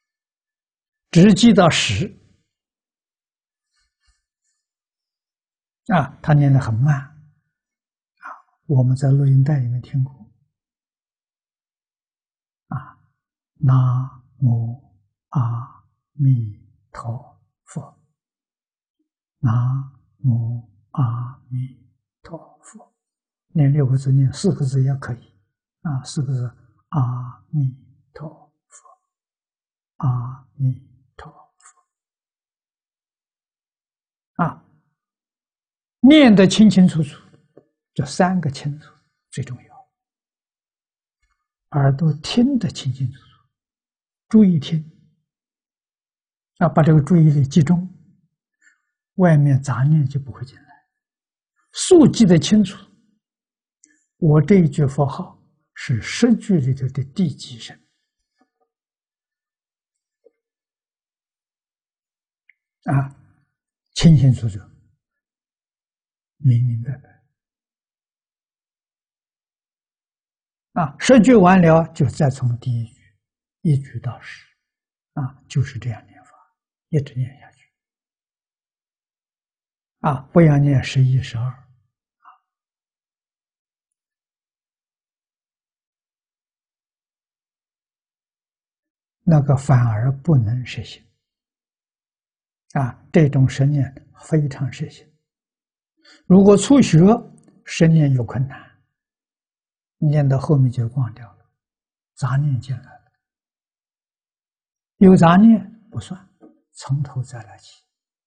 只记到10， 他念得很慢，我们在录音带里面听过，南无阿弥陀佛，南无阿弥陀佛，念6个字，念4个字也可以，4个字，阿弥陀佛，阿弥陀佛，念得清清楚楚，这3个清楚最重要，耳朵听得清清楚楚，注意听，把这个注意力集中，外面杂念就不会进来。速记得清楚，我这一句佛号是10句里头的第几声，清清楚楚，明明白白，10句完了就再从第1句1句到10，就是这样念法，一直念下去，不要念11、12，那个反而不能实行，这种10念非常实行。如果初学10念有困难，念到后面就忘掉了，杂念进来了，有杂念不算，从头再来起，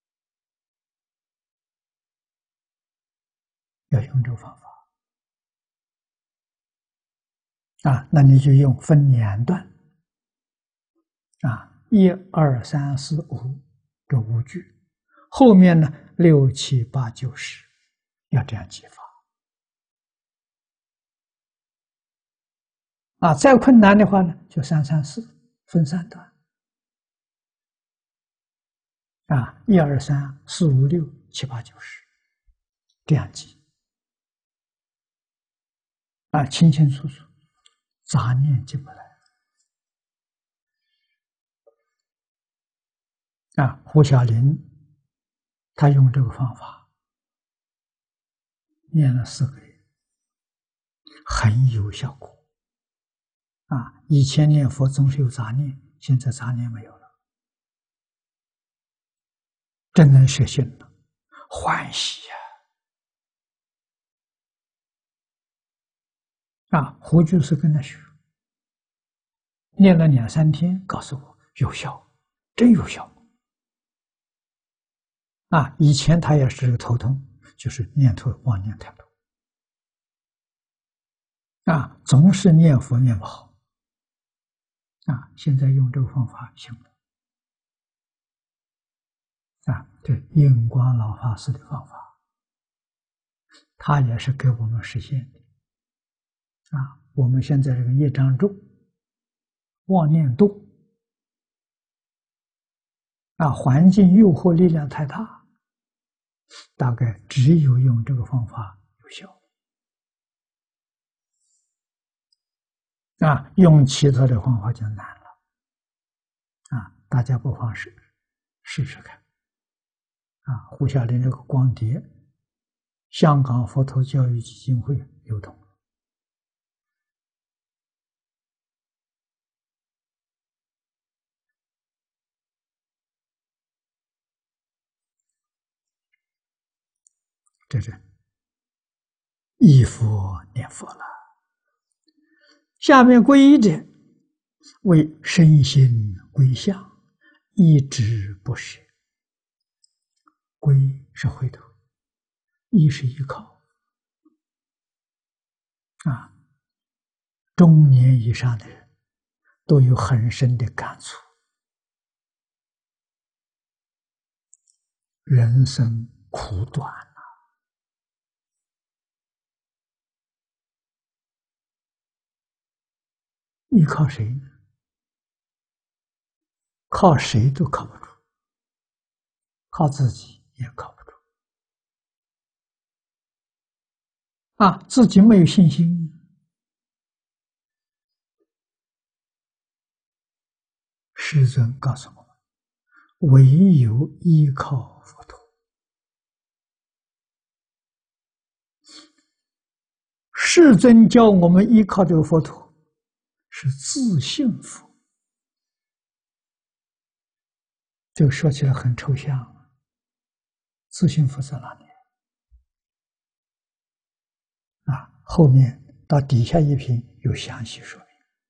要用这个方法，那你就用分2段，1、2、3、4、5这5句，后面呢6、7、8、9、10，要这样记法。再困难的话呢，就3、3、4分3段，1、2、3、4、5、6、7、8、9、10，这样记清清楚楚，杂念进不来。胡小林他用这个方法念了4个月，很有效果。以前念佛总是有杂念，现在杂念没有了，真能实行了，欢喜胡居士跟他学，念了2、3天，告诉我有效，真有效。以前他也是头痛，就是念头妄念太多，总是念佛念不好，现在用这个方法行了，这印光老法师的方法，他也是给我们实现的，我们现在这个业障重，妄念多，环境诱惑力量太大，大概只有用这个方法有效，用其他的方法就难了，大家不妨试试看，胡小林这个光碟，香港佛陀教育基金会流通。这是忆佛念佛了。下面皈依者为身心归向，一直不舍。皈是回头，依是依靠。中年以上的人都有很深的感触，人生苦短啊，依靠谁呢？靠谁都靠不住，靠自己也靠不住自己没有信心。师尊告诉我们，唯有依靠佛陀， 世尊教我们依靠这个佛陀，是自信佛。这个说起来很抽象，自信佛在哪里？后面到底下一品有详细说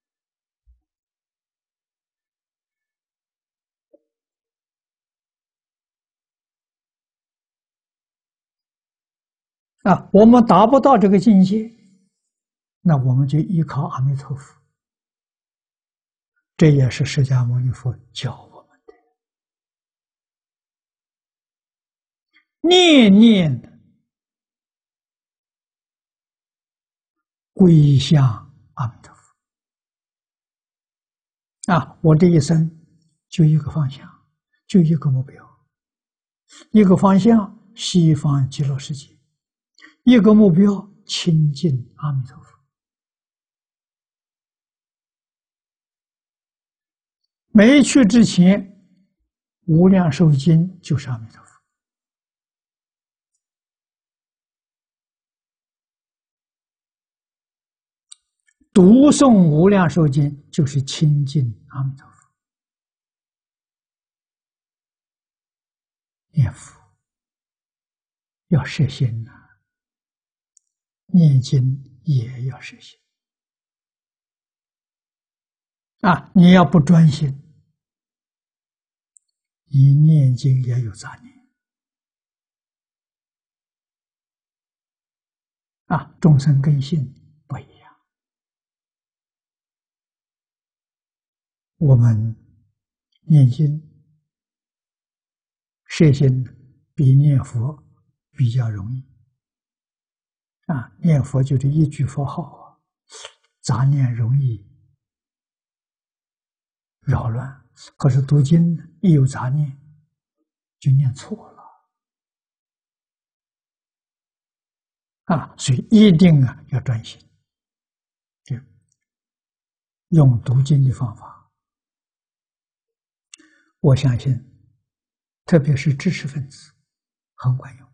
明。我们达不到这个境界，那我们就依靠阿弥陀佛。这也是释迦牟尼佛教我们的，念念归向阿弥陀佛。我这一生就一个方向，就一个目标，一个方向西方极乐世界，一个目标亲近阿弥陀佛。没去之前，无量寿经就是阿弥陀佛。读诵无量寿经就是亲近阿弥陀佛。念佛要摄心呐，念经也要摄心。你要不专心，你念经也有杂念。众生根性不一样。我们念经摄心比念佛比较容易。念佛就是一句佛号，杂念容易扰乱。可是读经一有杂念就念错了。所以一定要专心，用读经的方法。我相信，特别是知识分子很管用。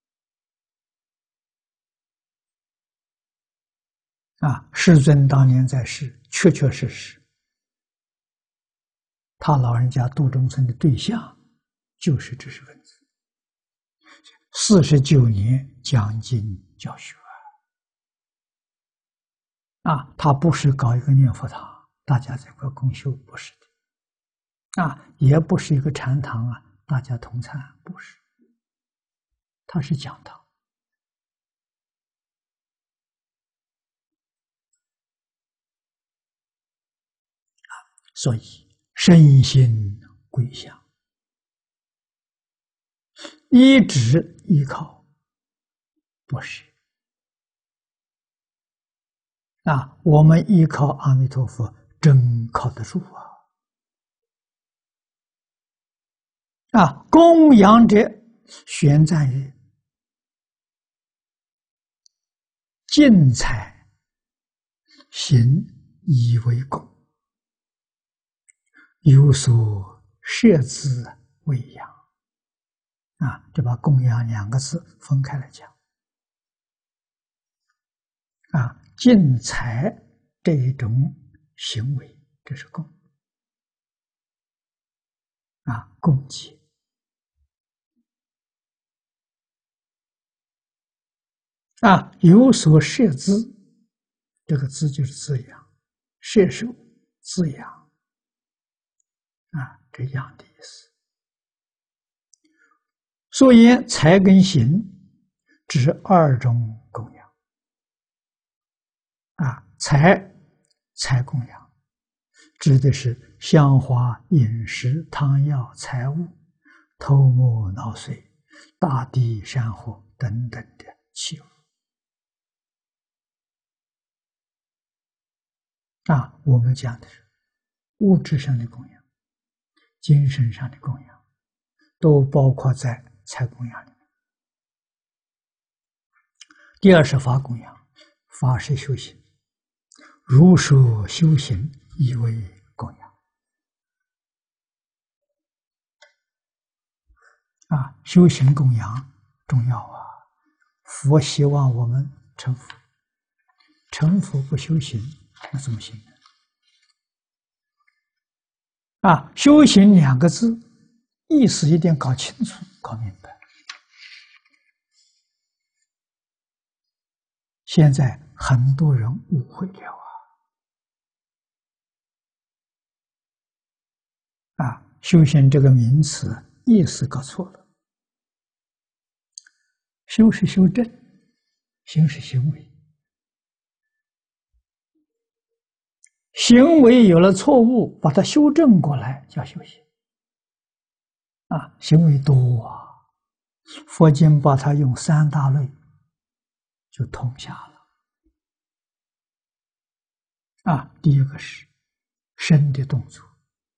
世尊当年在世，确确实实，他老人家度众生的对象就是知识分子。49年讲经教学他不是搞一个念佛堂，大家在这共修，不是的。也不是一个禅堂大家同参，不是。他是讲堂。所以身心归向，一直依靠，不是。我们依靠阿弥陀佛，真靠得住供养者，玄赞曰：净财行以为供，有所摄资为养。就把供养两个字分开来讲。净财这一种行为，这是供。供给。有所摄资，这个资就是滋养，摄受滋养。这样的意思。所言财跟行指2种供养。财供养指的是香花饮食汤药财物、头目脑髓、大地山河等等的器物。我们讲的是物质上的供养、精神上的供养，都包括在财供养里面。第二是法供养，法是修行，如说修行以为供养。修行供养重要佛希望我们成佛， 成佛不修行，那怎么行呢？修行两个字，意思一定搞清楚、搞明白。现在很多人误会了修行这个名词意思搞错了。修是修正，行是行为。行为有了错误，把它修正过来叫修行。行为多佛经把它用三大类就通下了。第一个是身的动作，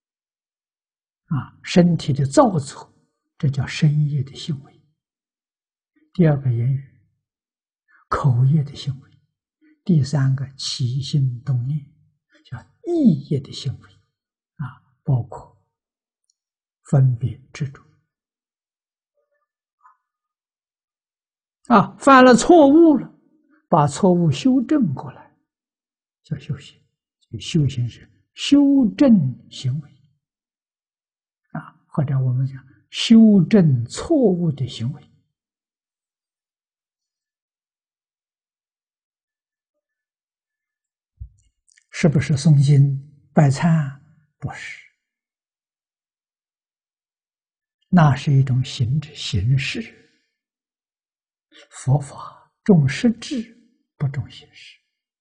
身体的造作，这叫身业的行为。第二个言语，口业的行为。第三个起心动念，叫意业的行为。包括分别执着。犯了错误了，把错误修正过来，叫修行。修行是修正行为，或者我们讲修正错误的行为。是不是诵经拜忏？不是，那是一种形式。佛法重实质，不重形式。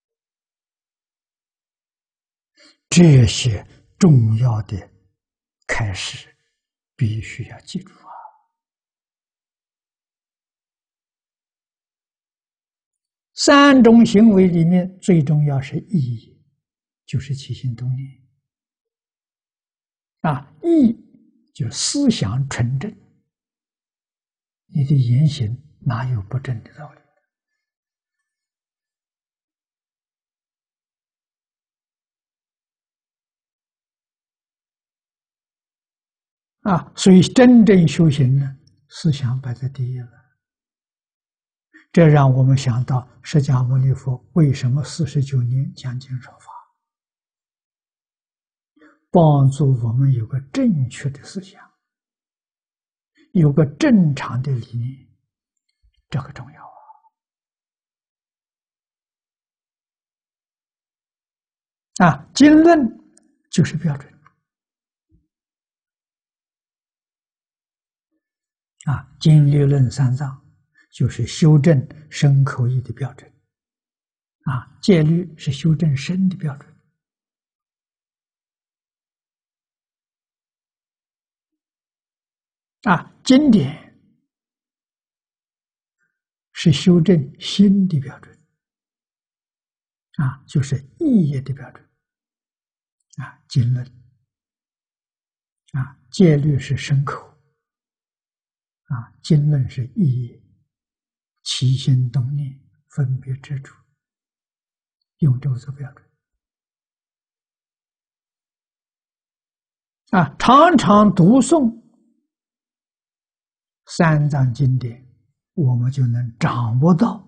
这些重要的开始必须要记住三种行为里面最重要是意，就是起心动念。意就思想纯正，你的言行哪有不正的道理？所以真正修行呢，思想摆在第一了。这让我们想到释迦牟尼佛为什么49年讲经说法，帮助我们有个正确的思想，有个正常的理念，这个重要经论就是标准经律论三藏就是修正身口意的标准戒律是修正身的标准经典是修正心的标准就是意业的标准经论戒律是身口经论是意业，起心动念分别执着，用这个做标准常常读诵三藏经典，我们就能掌握到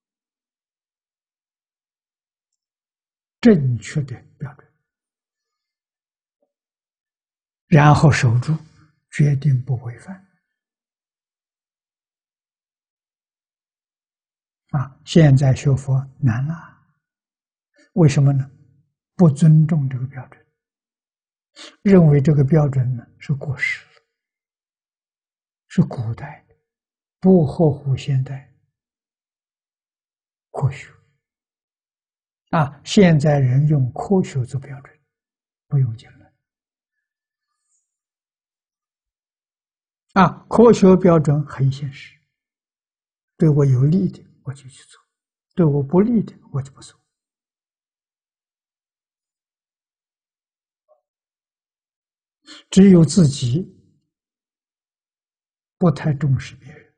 正确的标准，然后守住，决定不违反现在学佛难了，为什么呢？不尊重这个标准，认为这个标准呢是过时了，是古代的，不合乎现代科学现在人用科学做标准，不用经论科学标准很现实，对我有利的我就去做，对我不利的我就不做只有自己不太重视别人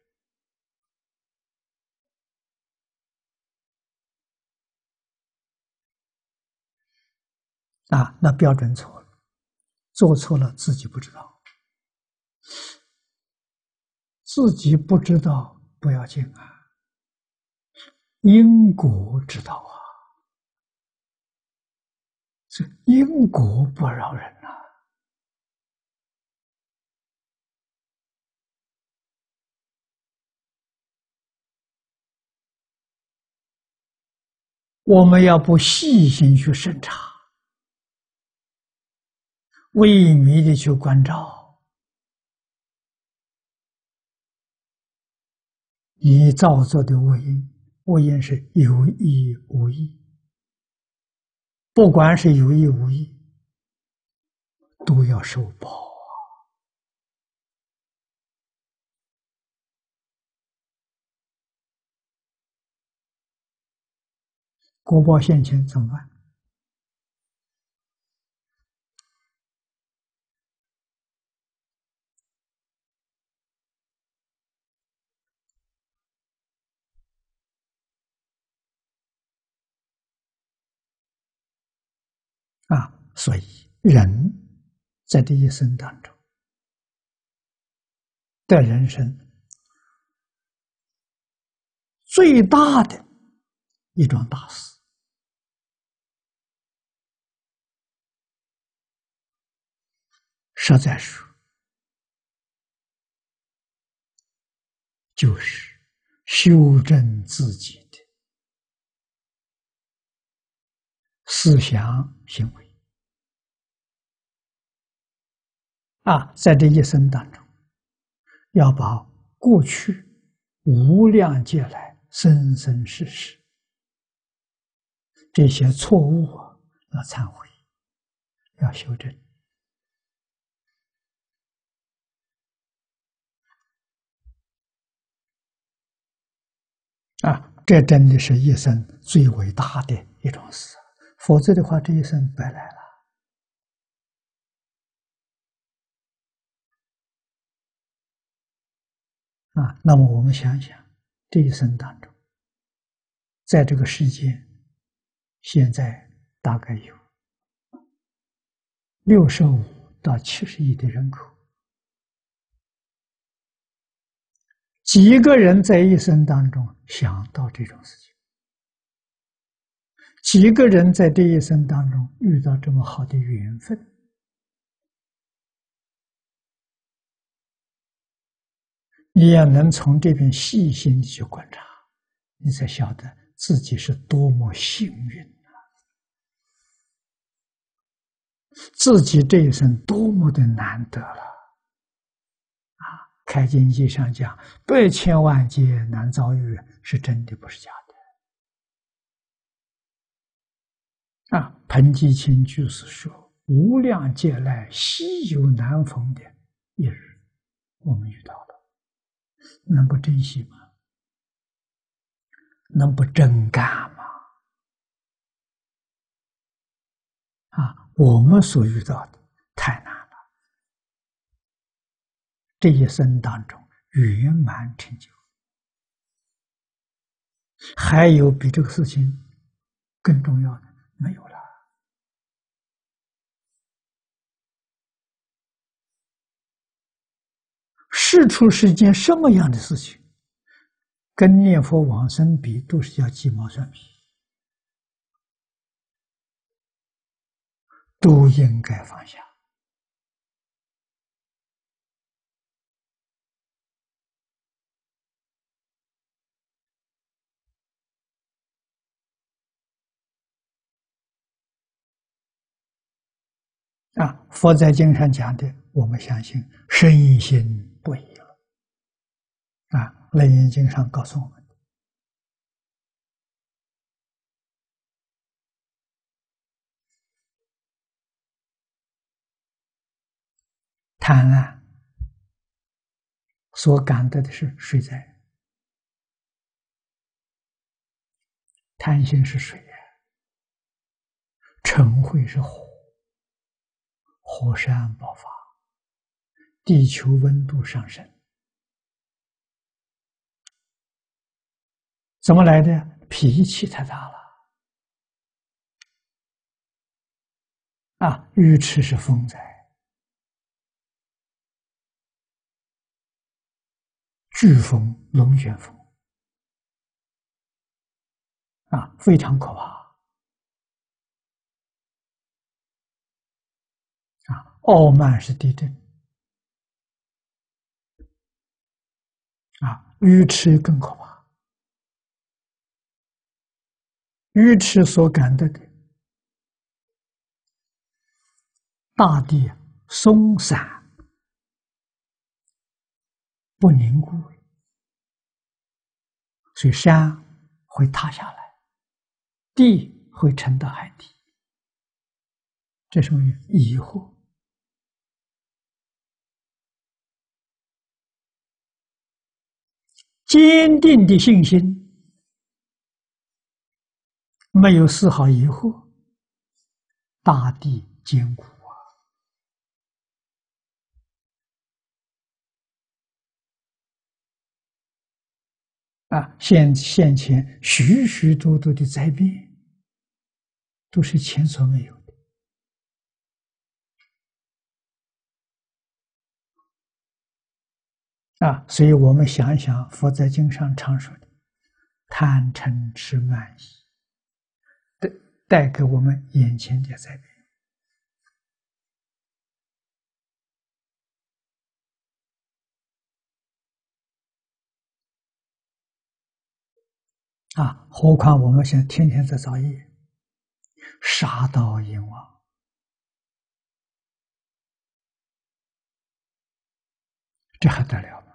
那标准错了，做错了自己不知道，自己不知道不要紧因果知道这因果不饶人呐！我们要不细心去审查，微密的去关照，你造作的恶因，恶因是有意无意，不管是有意无意，都要受报。果报现前怎么办？所以人在这一生当中的人生最大的一桩大事，实在说，就是修正自己的思想行为。在这一生当中，要把过去无量劫来生生世世这些错误要忏悔，要修正。这真的是一生最伟大的一种事，否则的话，这一生白来了。那么我们想想，这一生当中，在这个世界，现在大概有65到70亿的人口，几个人在一生当中想到这种事情？几个人在这一生当中遇到这么好的缘分？你也能从这边细心的去观察，你才晓得自己是多么幸运啊！自己这一生多么的难得了开经记上讲，100千万劫难遭遇，是真的，不是假的。彭基清居士说，无量劫来稀有难逢的一日，我们遇到了。能不珍惜吗？能不真干吗？我们所遇到的太难了。这一生当中圆满成就，还有比这个事情更重要的没有了。事出是一件什么样的事情？跟念佛往生比，都是叫鸡毛蒜皮，都应该放下。佛在经上讲的，我们相信深信不疑了。楞严经上告诉我们，贪婪所感得的是水灾，贪心是水呀，嗔恚是火，火山爆发，地球温度上升，怎么来的？脾气太大了。愚痴是风灾，飓风、龙卷风，非常可怕。 傲慢是地震啊，愚痴更可怕。愚痴所感得的大地松散不凝固，所以山会塌下来，地会沉到海底，这是疑惑。坚定的信心，没有丝毫疑惑，大地坚固现前许许多多的灾变，都是前所未有的所以我们想一想，佛在经上常说的贪嗔痴慢疑，带给我们眼前的灾变何况我们现在天天在造业，杀盗淫妄，这还得了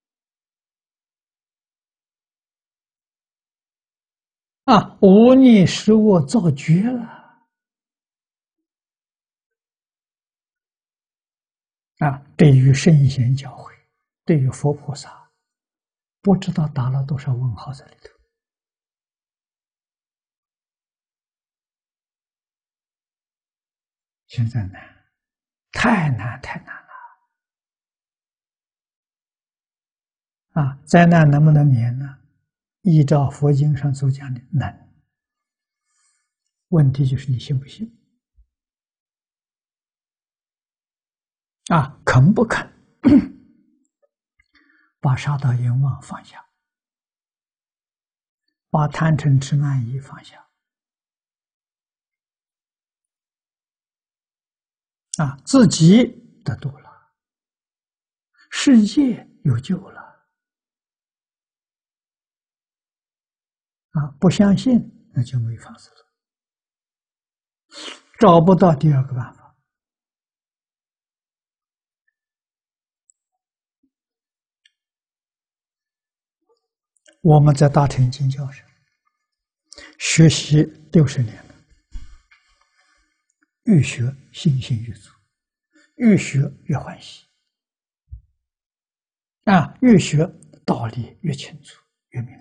吗？忤逆失恶造绝了对于圣贤教诲，对于佛菩萨，不知道打了多少问号在里头。现在难，太难太难了灾难能不能免呢？依照佛经上所讲的，能。问题就是你信不信肯不肯把杀盗淫妄放下，把贪嗔痴慢疑放下自己得度了，世界有救了不相信那就没法子了，找不到第二个办法。我们在大乘经教上学习60年了，越学信心越足，越学越欢喜越学道理越清楚越明了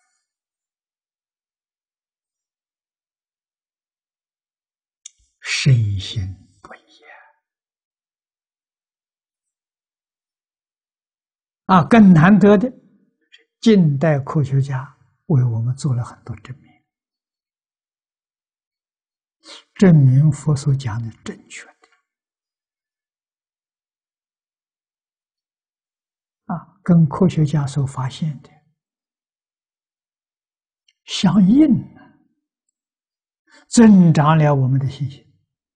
身心不一更难得的，近代科学家为我们做了很多证明，证明佛所讲的正确的跟科学家所发现的相应增长了我们的信心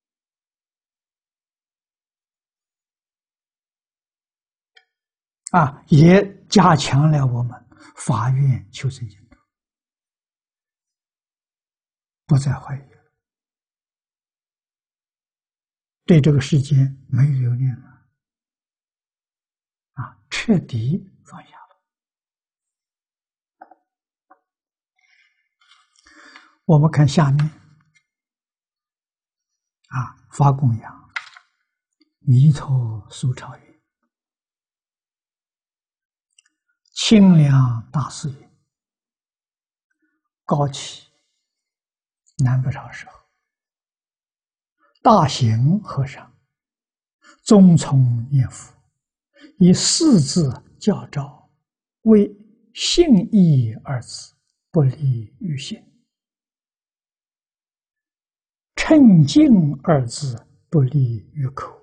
也加强了我们发愿求生净土，不再怀疑了，对这个世界没有留恋了彻底放下了。我们看下面发供养，弥陀苏朝云，清凉大寺云，高启南北朝时候，大行和尚宗从念佛，以4字教诏，为信义二字，不离于心；称敬二字，不离于口。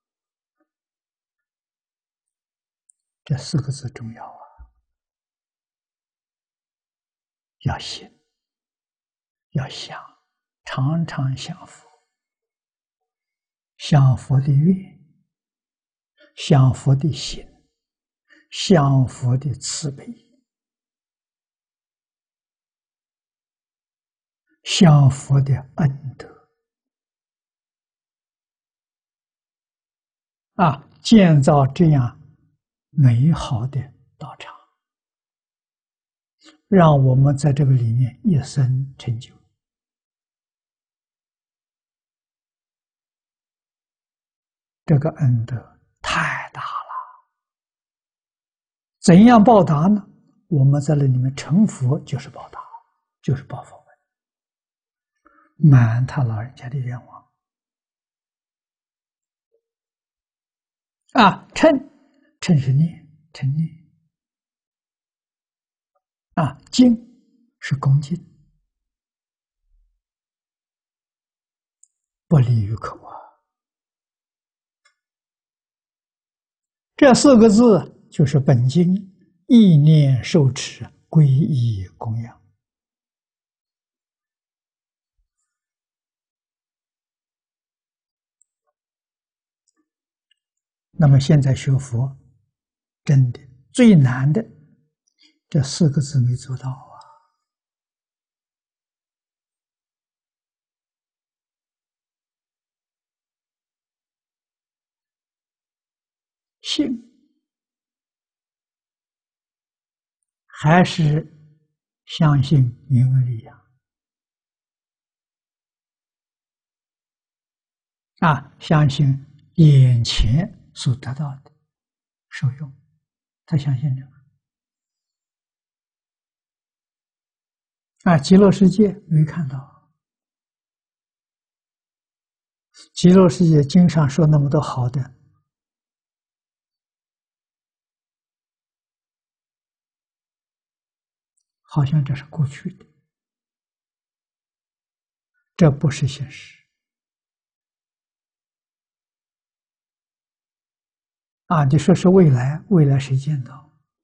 这4个字重要要信，要想，常常想佛，想佛的愿， 向佛的心，向佛的慈悲，向佛的恩德建造这样美好的道场，让我们在这个里面一生成就。这个恩德太大了，怎样报答呢？我们在那里面成佛就是报答，就是报佛门，满他老人家的愿望。称是念，称念。敬是恭敬，不离于口啊。这4个字就是本经意念受持皈依供养。那么现在学佛，真的最难的这4个字没做到啊！信还是相信名闻利养相信眼前所得到的受用，他相信这个极乐世界没看到，极乐世界经常说那么多好的，好像这是过去的，这不是现实你说是未来，未来谁见到？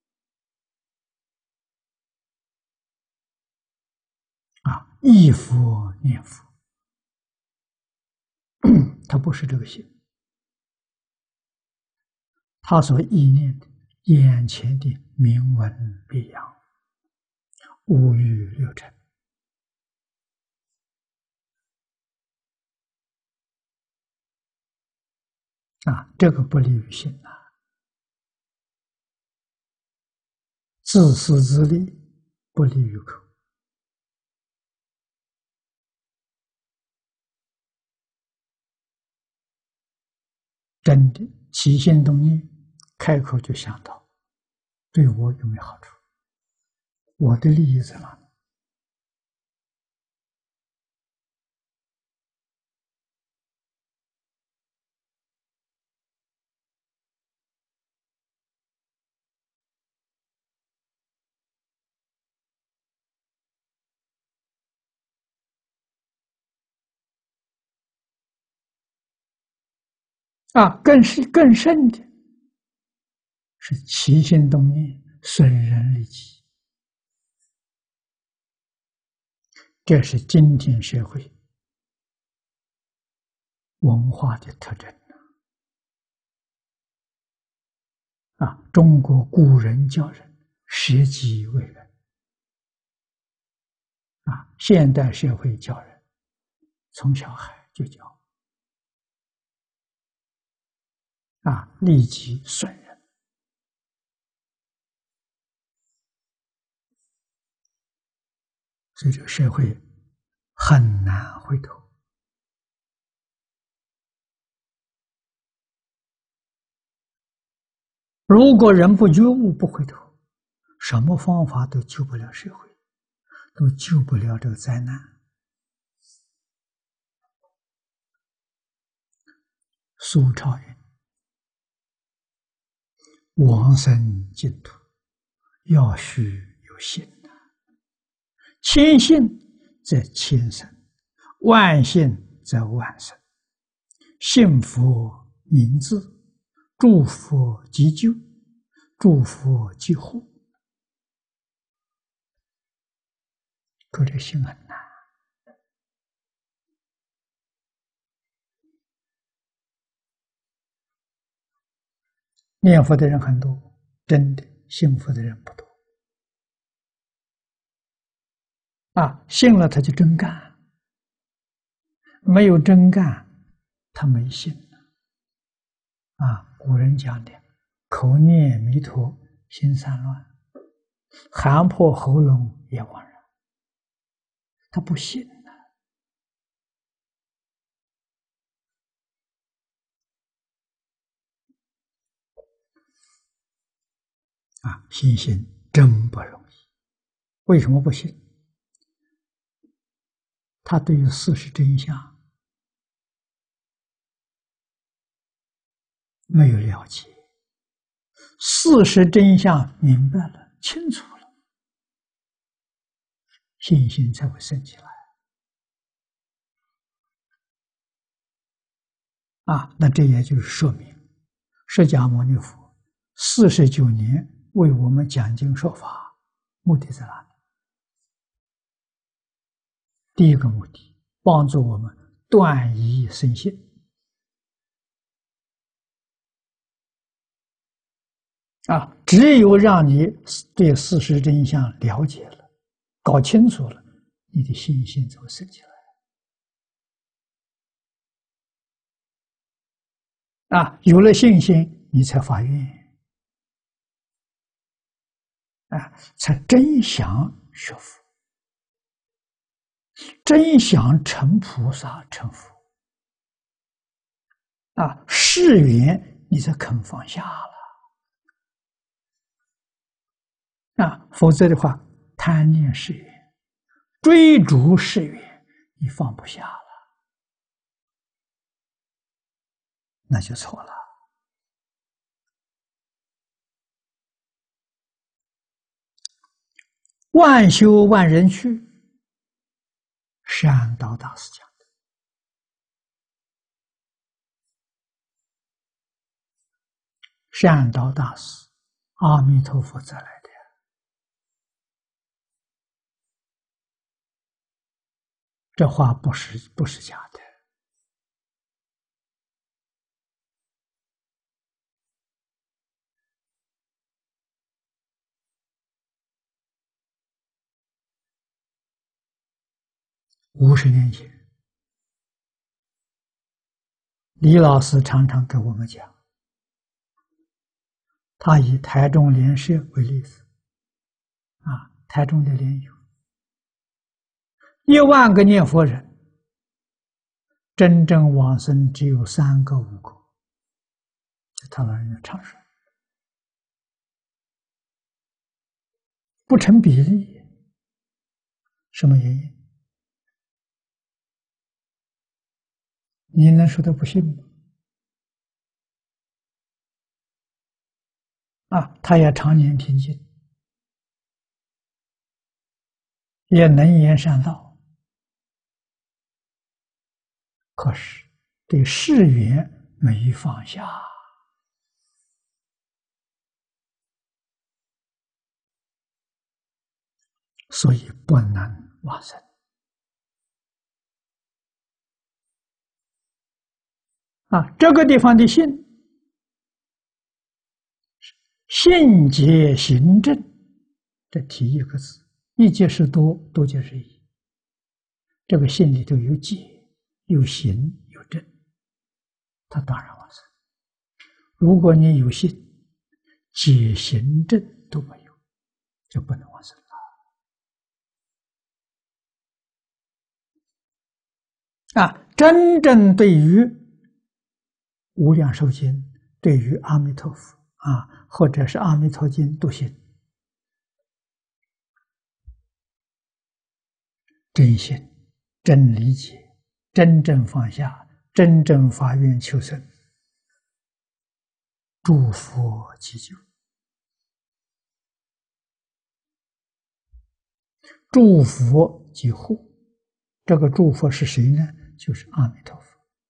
忆佛念佛，他不是这个心，他所意念的眼前的名闻利养，五欲六尘这个不利于心自私自利，不利于口。真的起心动念，开口就想到，对我有没有好处？我的利益在哪里？更甚的是起心动念损人利己，这是今天社会文化的特征中国古人教人舍己为人现代社会教人从小孩就教利己损人，所以这个社会很难回头。如果人不觉悟不回头，什么方法都救不了社会，都救不了这个灾难。苏超云：往生净土，要须有信千信则千生，万信则万生。信佛名字，诸佛即救，诸佛即护。可这心很难。 念佛的人很多，真的信佛的人不多。信了他就真干，没有真干，他没信。古人讲的，口念弥陀，心散乱，喊破喉咙也枉然。他不信信心真不容易。为什么不信？他对于事实真相没有了解，事实真相明白了、清楚了，信心才会升起来。那这也就是说明，释迦牟尼佛49年为我们讲经说法，目的在哪里？第一个目的，帮助我们断疑生信。只有让你对事实真相了解了、搞清楚了，你的信心才会升起来。有了信心，你才发愿，才真想学佛，真想成菩萨、成佛。誓愿你才肯放下了。否则的话，贪念誓愿、追逐誓愿，你放不下了，那就错了。万修万人去，善导大师讲的。善导大师，阿弥陀佛再来的。这话不是假的。50年前，李老师常常给我们讲，他以台中莲社为例子，台中的莲友，1万个念佛人，真正往生只有3个5个，这他老人家常说，不成比例。什么原因？你能说他不信吗？他也常年听经，也能言善道，可是对誓言没放下，所以不能往生。这个地方的信，信解行证，这提一个字，一解是多，多解是一。这个信里头有解、有行、有证，他当然往生。如果你有信，解行证都没有，就不能往生了。真正对于无量寿经，对于阿弥陀佛或者是阿弥陀经都信，真信、真理解、真正放下、真正发愿求生，诸佛祈救。诸佛即护，这个诸佛是谁呢？就是阿弥陀佛。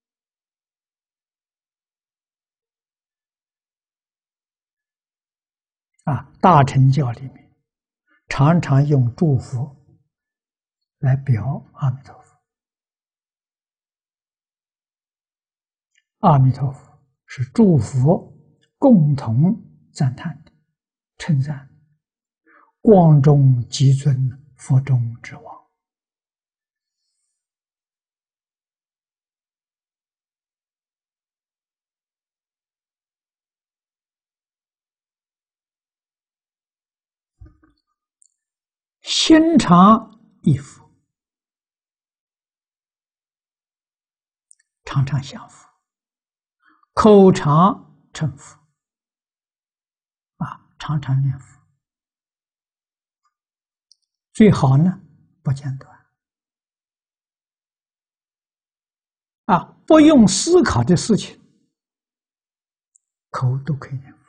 大乘教里面常常用诸佛来表阿弥陀佛。阿弥陀佛是诸佛共同赞叹的、称赞光中极尊，佛中之王。心常忆佛，常常想佛；口常称佛，常常念佛。最好呢，不间断。不用思考的事情，口都可以念佛。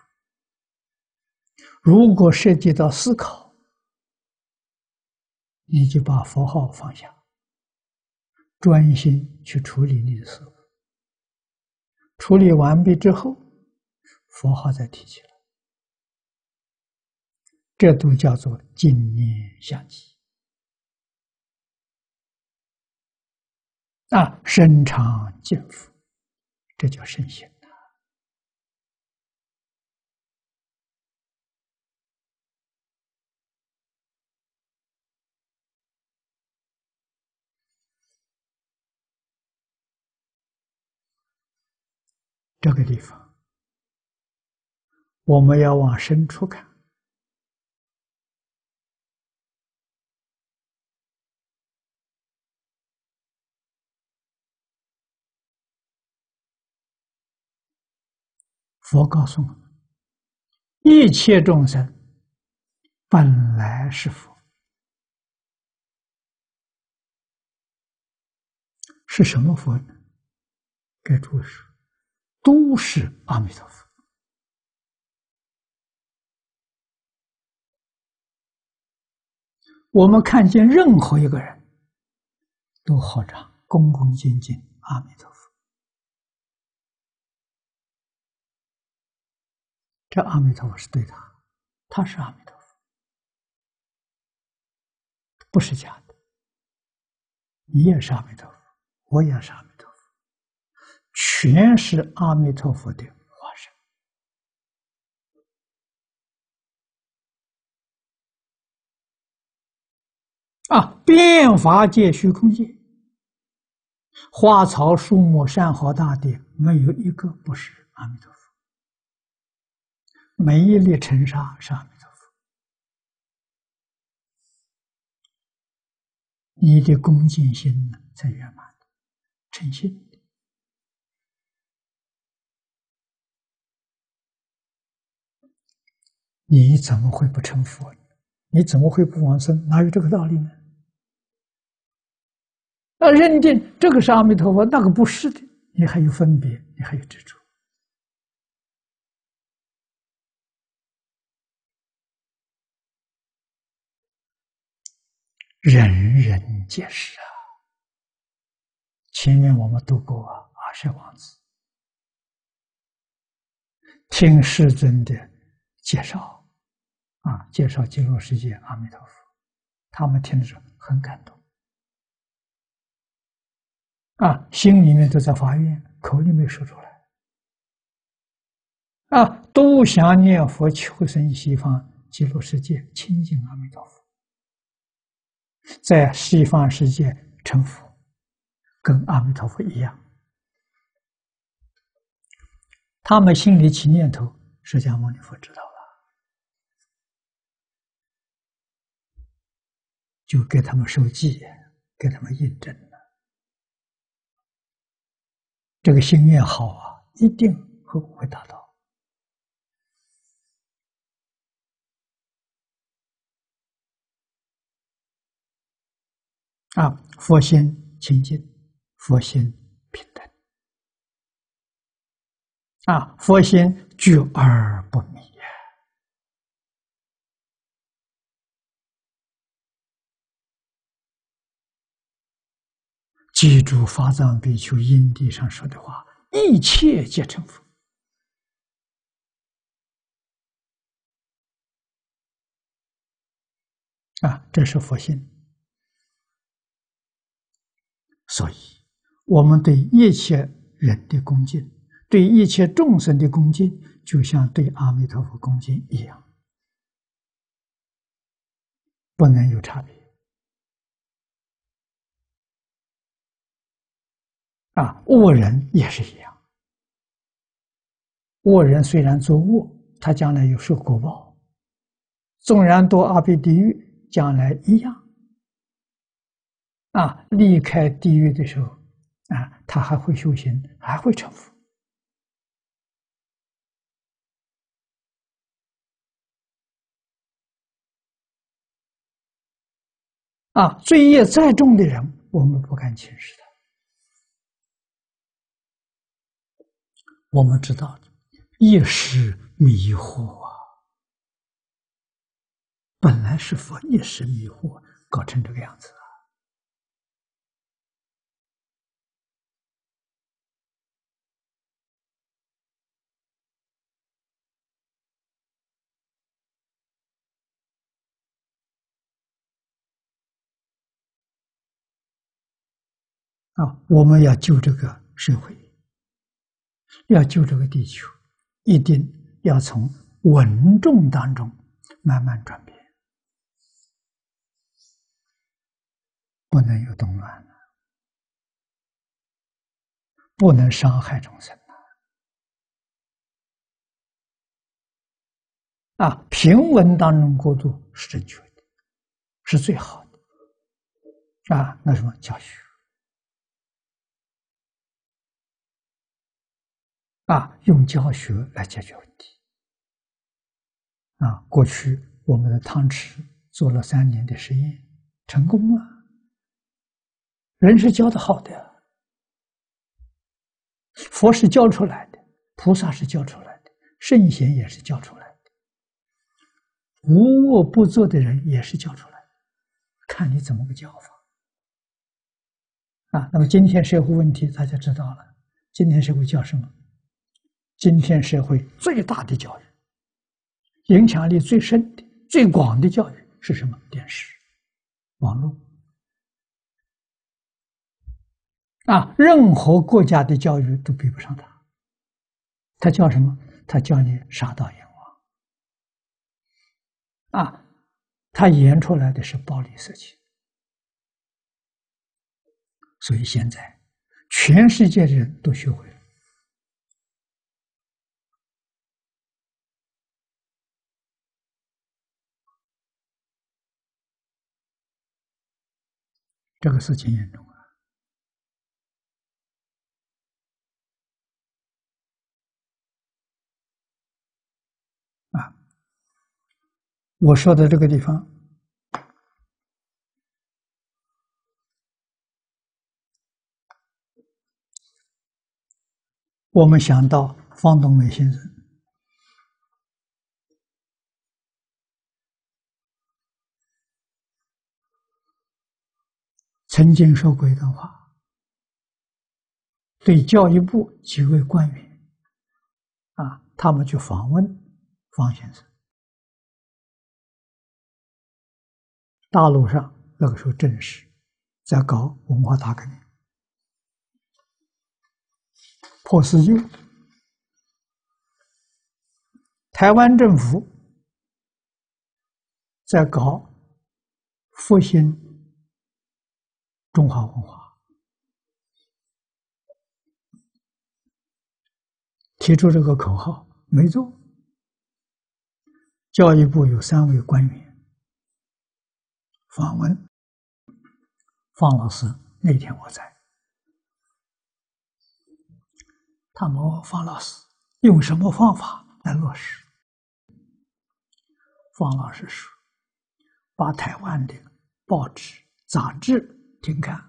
如果涉及到思考，你就把佛号放下，专心去处理你的事物。处理完毕之后，佛号再提起来，这都叫做净念相继。深常见佛，这叫深信。这个地方，我们要往深处看。佛告诉我们，一切众生本来是佛。是什么佛呢？该注释，都是阿弥陀佛。我们看见任何一个人，都号召恭恭敬敬阿弥陀佛。这阿弥陀佛是对他，他是阿弥陀佛，不是假的。你也是阿弥陀佛，我也是阿弥陀佛，全是阿弥陀佛的化身。遍法界虚空界，花草树木山河大地，没有一个不是阿弥陀佛。每一粒尘沙是阿弥陀佛。你的恭敬心呢，才圆满的诚信的。你怎么会不成佛呢？你怎么会不往生？哪有这个道理呢？认定这个是阿弥陀佛，那个不是的，你还有分别，你还有执着。人人皆是啊！前面我们读过阿舍王子，听世尊的介绍，介绍极乐世界阿弥陀佛，他们听的时候很感动，心里面都在发愿，口里没说出来，都想念佛求生西方极乐世界，亲近阿弥陀佛。在西方世界成佛，跟阿弥陀佛一样。他们心里起念头，释迦牟尼佛知道了，就给他们受记，给他们印证了。这个心愿好一定会达到。佛心清净，佛心平等，佛心聚而不迷。记住法藏比丘因地上说的话，一切皆成佛。这是佛心。所以我们对一切人的恭敬， 对一切众生的恭敬，就像对阿弥陀佛恭敬一样，不能有差别。恶人也是一样，恶人虽然作恶，他将来有受果报，纵然堕阿鼻地狱，将来一样。离开地狱的时候，他还会修行，还会成佛。罪业再重的人，我们不敢轻视他。我们知道，一时迷惑本来是佛一时迷惑，搞成这个样子我们要救这个社会，要救这个地球，一定要从稳重当中慢慢转变，不能有动乱，不能伤害众生平稳当中过渡是正确的，是最好的那什么教学用教学来解决问题过去我们的汤池做了3年的实验，成功了，人是教的好的，佛是教出来的，菩萨是教出来的，圣贤也是教出来的，无恶不作的人也是教出来的，看你怎么个教法那么今天社会问题大家知道了，今天社会教什么？今天社会最大的教育，影响力最深的、最广的教育是什么？电视、网络任何国家的教育都比不上它。它叫什么？它叫你杀盗淫妄它演出来的是暴力色情。所以现在全世界的人都学会了。这个事情严重我说的这个地方，我们想到方东美先生曾经说过一段话，对教育部几位官员他们去访问方先生。大陆上那个时候正是在搞文化大革命，破四旧，台湾政府在搞复兴中华文化，提出这个口号没做。教育部有3位官员访问方老师，那天我在，他们问方老师用什么方法来落实。方老师说，把台湾的报纸、杂志停刊，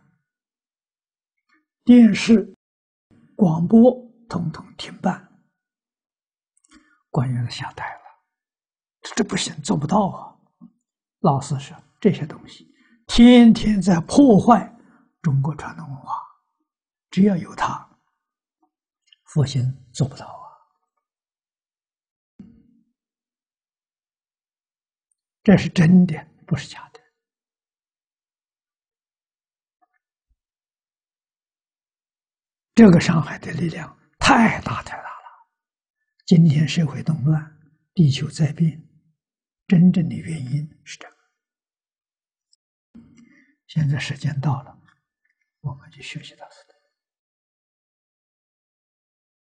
电视、广播统统停办。官员吓呆了，这不行，做不到啊。老师说，这些东西天天在破坏中国传统文化，只要有它，复兴做不到啊。这是真的，不是假的。这个上海的力量太大太大了。今天社会动乱，地球灾变，真正的原因是这个。现在时间到了，我们就学习到此。